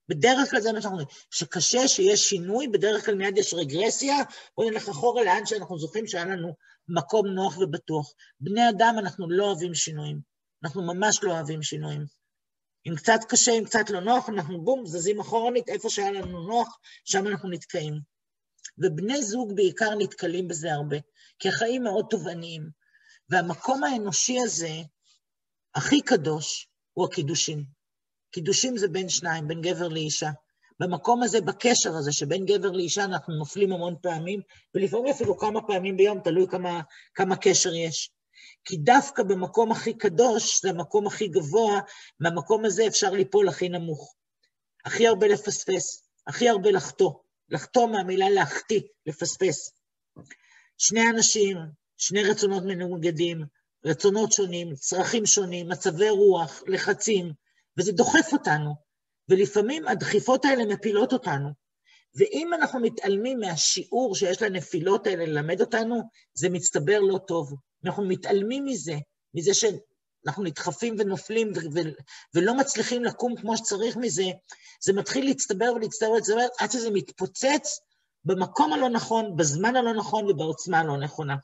בדרך כלל זה מה שאנחנו אומרים, שקשה שיש שינוי, בדרך כלל מיד יש רגרסיה, בואו נלך אחורה לאן שאנחנו זוכרים שהיה לנו מקום נוח ובטוח. בני אדם אנחנו לא אוהבים שינויים, אנחנו ממש לא אוהבים שינויים. אם קצת קשה, אם קצת לא נוח, אנחנו בום, זזים אחורנית, איפה שהיה לנו נוח, שם אנחנו נתקעים. ובני זוג בעיקר נתקלים בזה הרבה, כי החיים מאוד תובעניים, והמקום האנושי הזה, הכי קדוש, הוא הקידושים. קידושים זה בין שניים, בין גבר לאישה. במקום הזה, בקשר הזה, שבין גבר לאישה, אנחנו נופלים המון פעמים, ולפעמים אפילו כמה פעמים ביום, תלוי כמה קשר יש. כי דווקא במקום הכי קדוש, זה המקום הכי גבוה, מהמקום הזה אפשר ליפול הכי נמוך. הכי הרבה לפספס, הכי הרבה לחטוא. לחטוא מהמילה להחטיא, לפספס. שני אנשים, שני רצונות מנוגדים, רצונות שונים, צרכים שונים, מצבי רוח, לחצים, וזה דוחף אותנו, ולפעמים הדחיפות האלה מפילות אותנו. ואם אנחנו מתעלמים מהשיעור שיש לנפילות האלה ללמד אותנו, זה מצטבר לא טוב. אנחנו מתעלמים מזה שאנחנו נדחפים ונופלים ולא מצליחים לקום כמו שצריך מזה, זה מתחיל להצטבר ולהצטבר ולהצטבר, עד שזה מתפוצץ במקום הלא נכון, בזמן הלא נכון ובעוצמה הלא נכונה.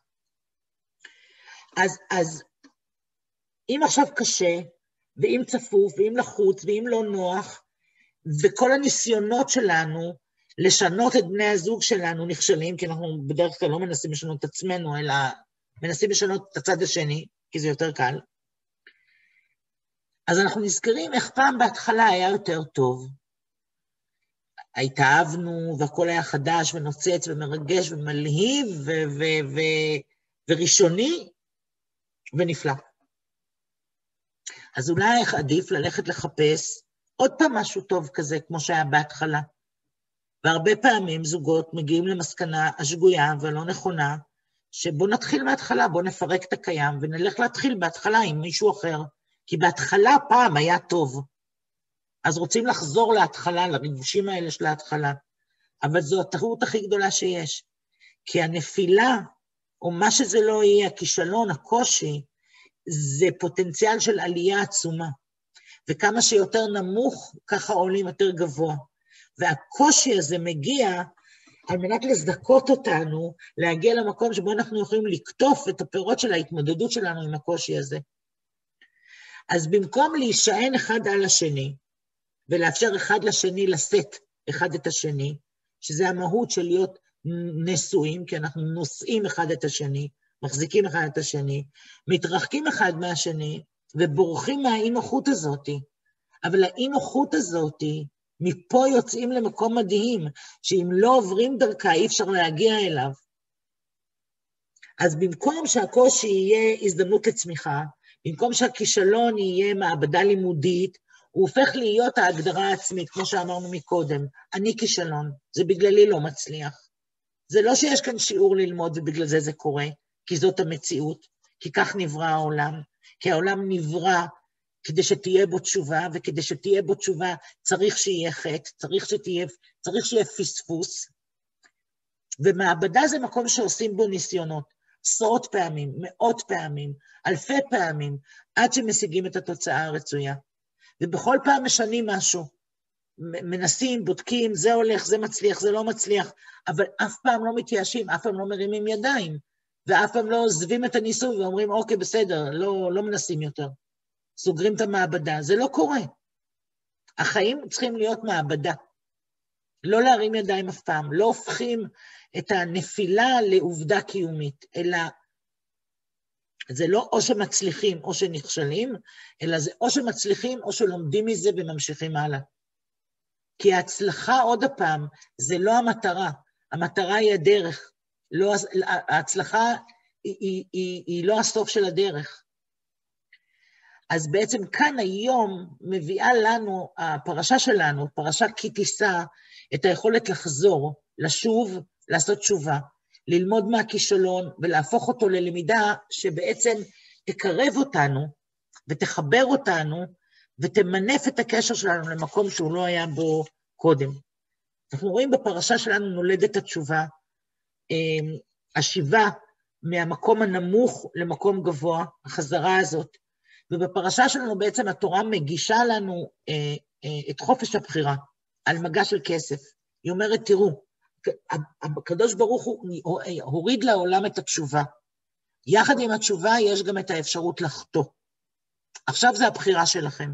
אז אם עכשיו קשה, ואם צפוף, ואם לחוץ, ואם לא נוח, וכל הניסיונות שלנו לשנות את בני הזוג שלנו נכשלים, כי אנחנו בדרך כלל לא מנסים לשנות את עצמנו, אלא מנסים לשנות את הצד השני, כי זה יותר קל. אז אנחנו נזכרים איך פעם בהתחלה היה יותר טוב. התאהבנו, והכל היה חדש ונוצץ ומרגש ומלהיב וראשוני ונפלא. אז אולי עדיף ללכת לחפש עוד פעם משהו טוב כזה, כמו שהיה בהתחלה. והרבה פעמים זוגות מגיעים למסקנה השגויה ולא נכונה, שבוא נתחיל מההתחלה, בוא נפרק את הקיים, ונלך להתחיל בהתחלה עם מישהו אחר. כי בהתחלה פעם היה טוב. אז רוצים לחזור להתחלה, לריגושים האלה של ההתחלה. אבל זו הטעות הכי גדולה שיש. כי הנפילה, או מה שזה לא יהיה, הכישלון, הקושי, זה פוטנציאל של עלייה עצומה. וכמה שיותר נמוך, ככה עולים יותר גבוה. והקושי הזה מגיע על מנת לזדקות אותנו, להגיע למקום שבו אנחנו יכולים לקטוף את הפירות של ההתמודדות שלנו עם הקושי הזה. אז במקום להישען אחד על השני, ולאפשר אחד לשני לשאת אחד את השני, שזה המהות של להיות נשואים, כי אנחנו נושאים אחד את השני, מחזיקים אחד את השני, מתרחקים אחד מהשני, ובורחים מהאי-נוחות הזאת. אבל האי-נוחות הזאת, מפה יוצאים למקום מדהים, שאם לא עוברים דרכה, אי אפשר להגיע אליו. אז במקום שהקושי יהיה הזדמנות לצמיחה, במקום שהכישלון יהיה מעבדה לימודית, הוא הופך להיות ההגדרה העצמית, כמו שאמרנו מקודם. אני כישלון, זה בגללי לא מצליח. זה לא שיש כאן שיעור ללמוד ובגלל זה קורה, כי זאת המציאות, כי כך נברא העולם, כי העולם נברא כדי שתהיה בו תשובה, וכדי שתהיה בו תשובה צריך שיהיה חטא, צריך שיהיה פספוס, ומעבדה זה מקום שעושים בו ניסיונות, עשרות פעמים, מאות פעמים, אלפי פעמים, עד שמשיגים את התוצאה הרצויה. ובכל פעם משנים משהו, מנסים, בודקים, זה הולך, זה מצליח, זה לא מצליח, אבל אף פעם לא מתייאשים, אף פעם לא מרימים ידיים, ואף פעם לא עוזבים את הניסוי ואומרים, אוקיי, בסדר, לא מנסים יותר. סוגרים את המעבדה, זה לא קורה. החיים צריכים להיות מעבדה. לא להרים ידיים אף פעם, לא הופכים את הנפילה לעובדה קיומית, אלא זה לא או שמצליחים או שנכשלים, אלא זה או שמצליחים או שלומדים מזה וממשיכים הלאה. כי ההצלחה עוד הפעם, זה לא המטרה, המטרה היא הדרך. לא, ההצלחה היא לא הסוף של הדרך. אז בעצם כאן היום מביאה לנו, הפרשה שלנו, פרשה כי תישא, את היכולת לחזור, לשוב, לעשות תשובה, ללמוד מהכישלון ולהפוך אותו ללמידה שבעצם תקרב אותנו ותחבר אותנו ותמנף את הקשר שלנו למקום שהוא לא היה בו קודם. אנחנו רואים בפרשה שלנו נולדת התשובה, השיבה מהמקום הנמוך למקום גבוה, החזרה הזאת, ובפרשה שלנו בעצם התורה מגישה לנו את חופש הבחירה. על מגע של כסף. היא אומרת, תראו, הקדוש ברוך הוא הוריד לעולם את התשובה. יחד עם התשובה יש גם את האפשרות לחטוא. עכשיו זה הבחירה שלכם.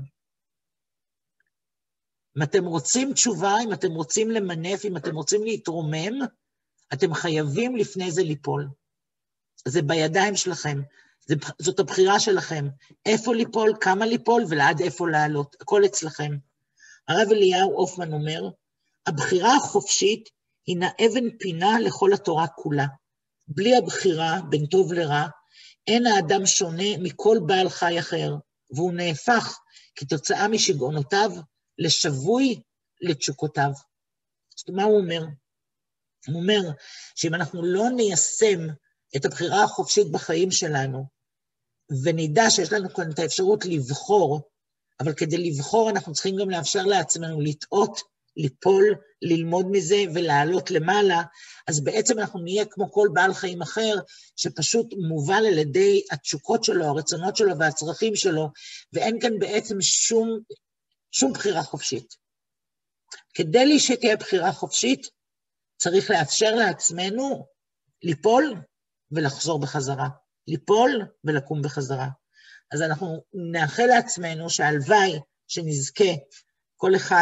אם אתם רוצים תשובה, אם אתם רוצים למנף, אם אתם רוצים להתרומם, אתם חייבים לפני זה ליפול. זה בידיים שלכם. זאת הבחירה שלכם. איפה ליפול, כמה ליפול, ולעד איפה לעלות. הכל אצלכם. הרב אליהו אופמן אומר, הבחירה החופשית הינה אבן פינה לכל התורה כולה. בלי הבחירה, בין טוב לרע, אין האדם שונה מכל בעל חי אחר, והוא נהפך כתוצאה משגעונותיו לשבוי לתשוקותיו. זאת אומרת, מה הוא אומר? הוא אומר שאם אנחנו לא ניישם את הבחירה החופשית בחיים שלנו, ונדע שיש לנו כאן את האפשרות לבחור, אבל כדי לבחור אנחנו צריכים גם לאפשר לעצמנו לטעות, ליפול, ללמוד מזה ולעלות למעלה, אז בעצם אנחנו נהיה כמו כל בעל חיים אחר, שפשוט מובל על ידי התשוקות שלו, הרצונות שלו והצרכים שלו, ואין כאן בעצם שום בחירה חופשית. כדי שתהיה בחירה חופשית, צריך לאפשר לעצמנו ליפול ולחזור בחזרה. ליפול ולקום בחזרה. אז אנחנו נאחל לעצמנו שהלוואי שנזכה כל אחד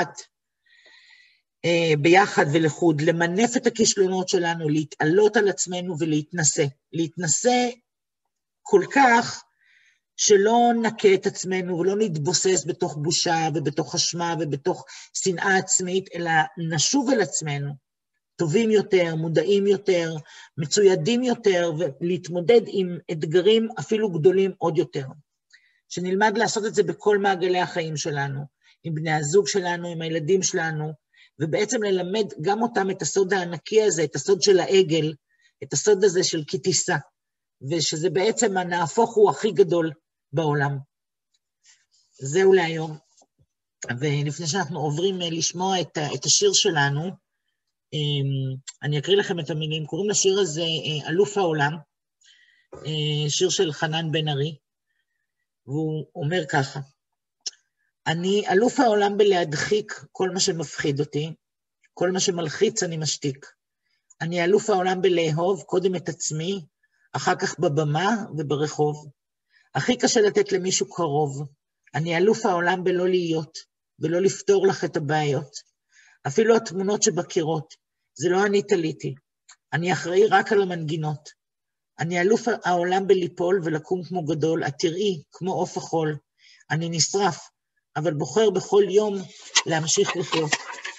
ביחד ולחוד, למנף את הכישלונות שלנו, להתעלות על עצמנו ולהתנסה. להתנסה כל כך שלא נקה את עצמנו ולא נתבוסס בתוך בושה ובתוך אשמה ובתוך שנאה עצמית, אלא נשוב אל עצמנו, טובים יותר, מודעים יותר, מצוידים יותר, ולהתמודד עם אתגרים אפילו גדולים עוד יותר. שנלמד לעשות את זה בכל מעגלי החיים שלנו, עם בני הזוג שלנו, עם הילדים שלנו, ובעצם ללמד גם אותם את הסוד הענקי הזה, את הסוד של העגל, את הסוד הזה של כתיסה, ושזה בעצם הנהפוך הוא הכי גדול בעולם. זהו להיום. ולפני שאנחנו עוברים לשמוע את השיר שלנו, אני אקריא לכם את המילים. קוראים לשיר הזה אלוף העולם, שיר של חנן בן ארי, והוא אומר ככה, אני אלוף העולם בלהדחיק כל מה שמפחיד אותי, כל מה שמלחיץ אני משתיק. אני אלוף העולם בלאהוב קודם את עצמי, אחר כך בבמה וברחוב. הכי קשה לתת למישהו קרוב. אני אלוף העולם בלא להיות, ולא לפתור לך את הבעיות. אפילו התמונות שבקירות, זה לא אני תליתי. אני אחראי רק על המנגינות. אני אלוף העולם בליפול ולקום כמו גדול, את תראי כמו עוף החול. אני נשרף, אבל בוחר בכל יום להמשיך לחיות.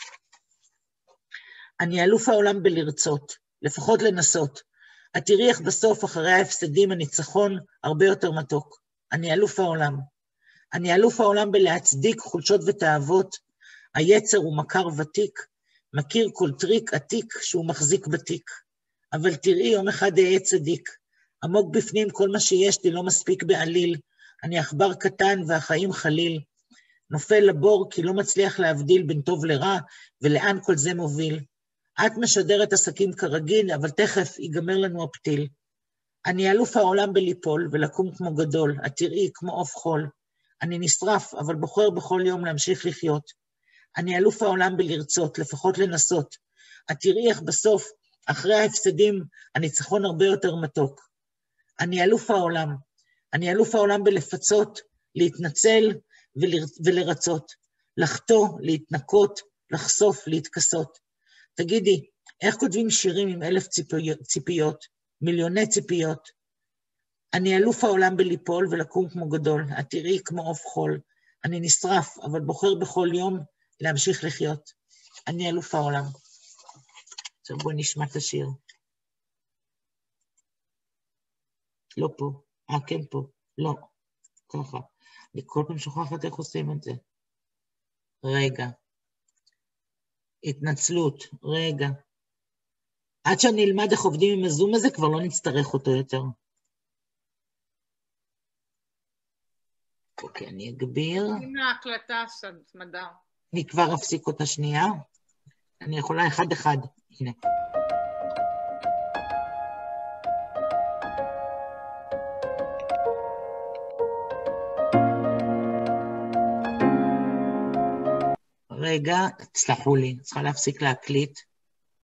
אני אלוף העולם בלרצות, לפחות לנסות. את תראי איך בסוף אחרי ההפסדים הניצחון הרבה יותר מתוק. אני אלוף העולם. אני אלוף העולם בלהצדיק חולשות ותאוות. היצר הוא מכר ותיק, מכיר כל טריק עתיק שהוא מחזיק בתיק. אבל תראי יום אחד אהיה צדיק. עמוק בפנים כל מה שיש לי לא מספיק בעליל. אני עכבר קטן והחיים חליל. נופל לבור כי לא מצליח להבדיל בין טוב לרע, ולאן כל זה מוביל. את משדרת עסקים כרגיל, אבל תכף ייגמר לנו הפתיל. אני אלוף העולם בליפול ולקום כמו גדול, את תראי כמו עוף חול. אני נשרף, אבל בוחר בכל יום להמשיך לחיות. אני אלוף העולם בלרצות, לפחות לנסות. את תראי איך בסוף, אחרי ההפסדים, הניצחון הרבה יותר מתוק. אני אלוף העולם. אני אלוף העולם בלפצות, להתנצל ולרצות. לחטוא, להתנקות, לחשוף, להתכסות. תגידי, איך כותבים שירים עם 1000 ציפיות, מיליוני ציפיות? אני אלוף העולם בליפול ולקום כמו גדול, את תראי כמו עוף חול. אני נשרף, אבל בוחר בכל יום להמשיך לחיות. אני אלוף העולם. עכשיו בואי נשמע את השיר. לא פה. כן פה. לא. ככה. אני כל פעם שוכחת איך עושים את זה. רגע. התנצלות. רגע. עד שאני אלמד איך עובדים עם הזום הזה, כבר לא נצטרך אותו יותר. אוקיי, אני אגביר. הנה ההקלטה, סמדר. אני כבר אפסיק אותה שנייה. אני יכולה אחד. הנה. רגע, תסלחו לי, צריכה להפסיק להקליט.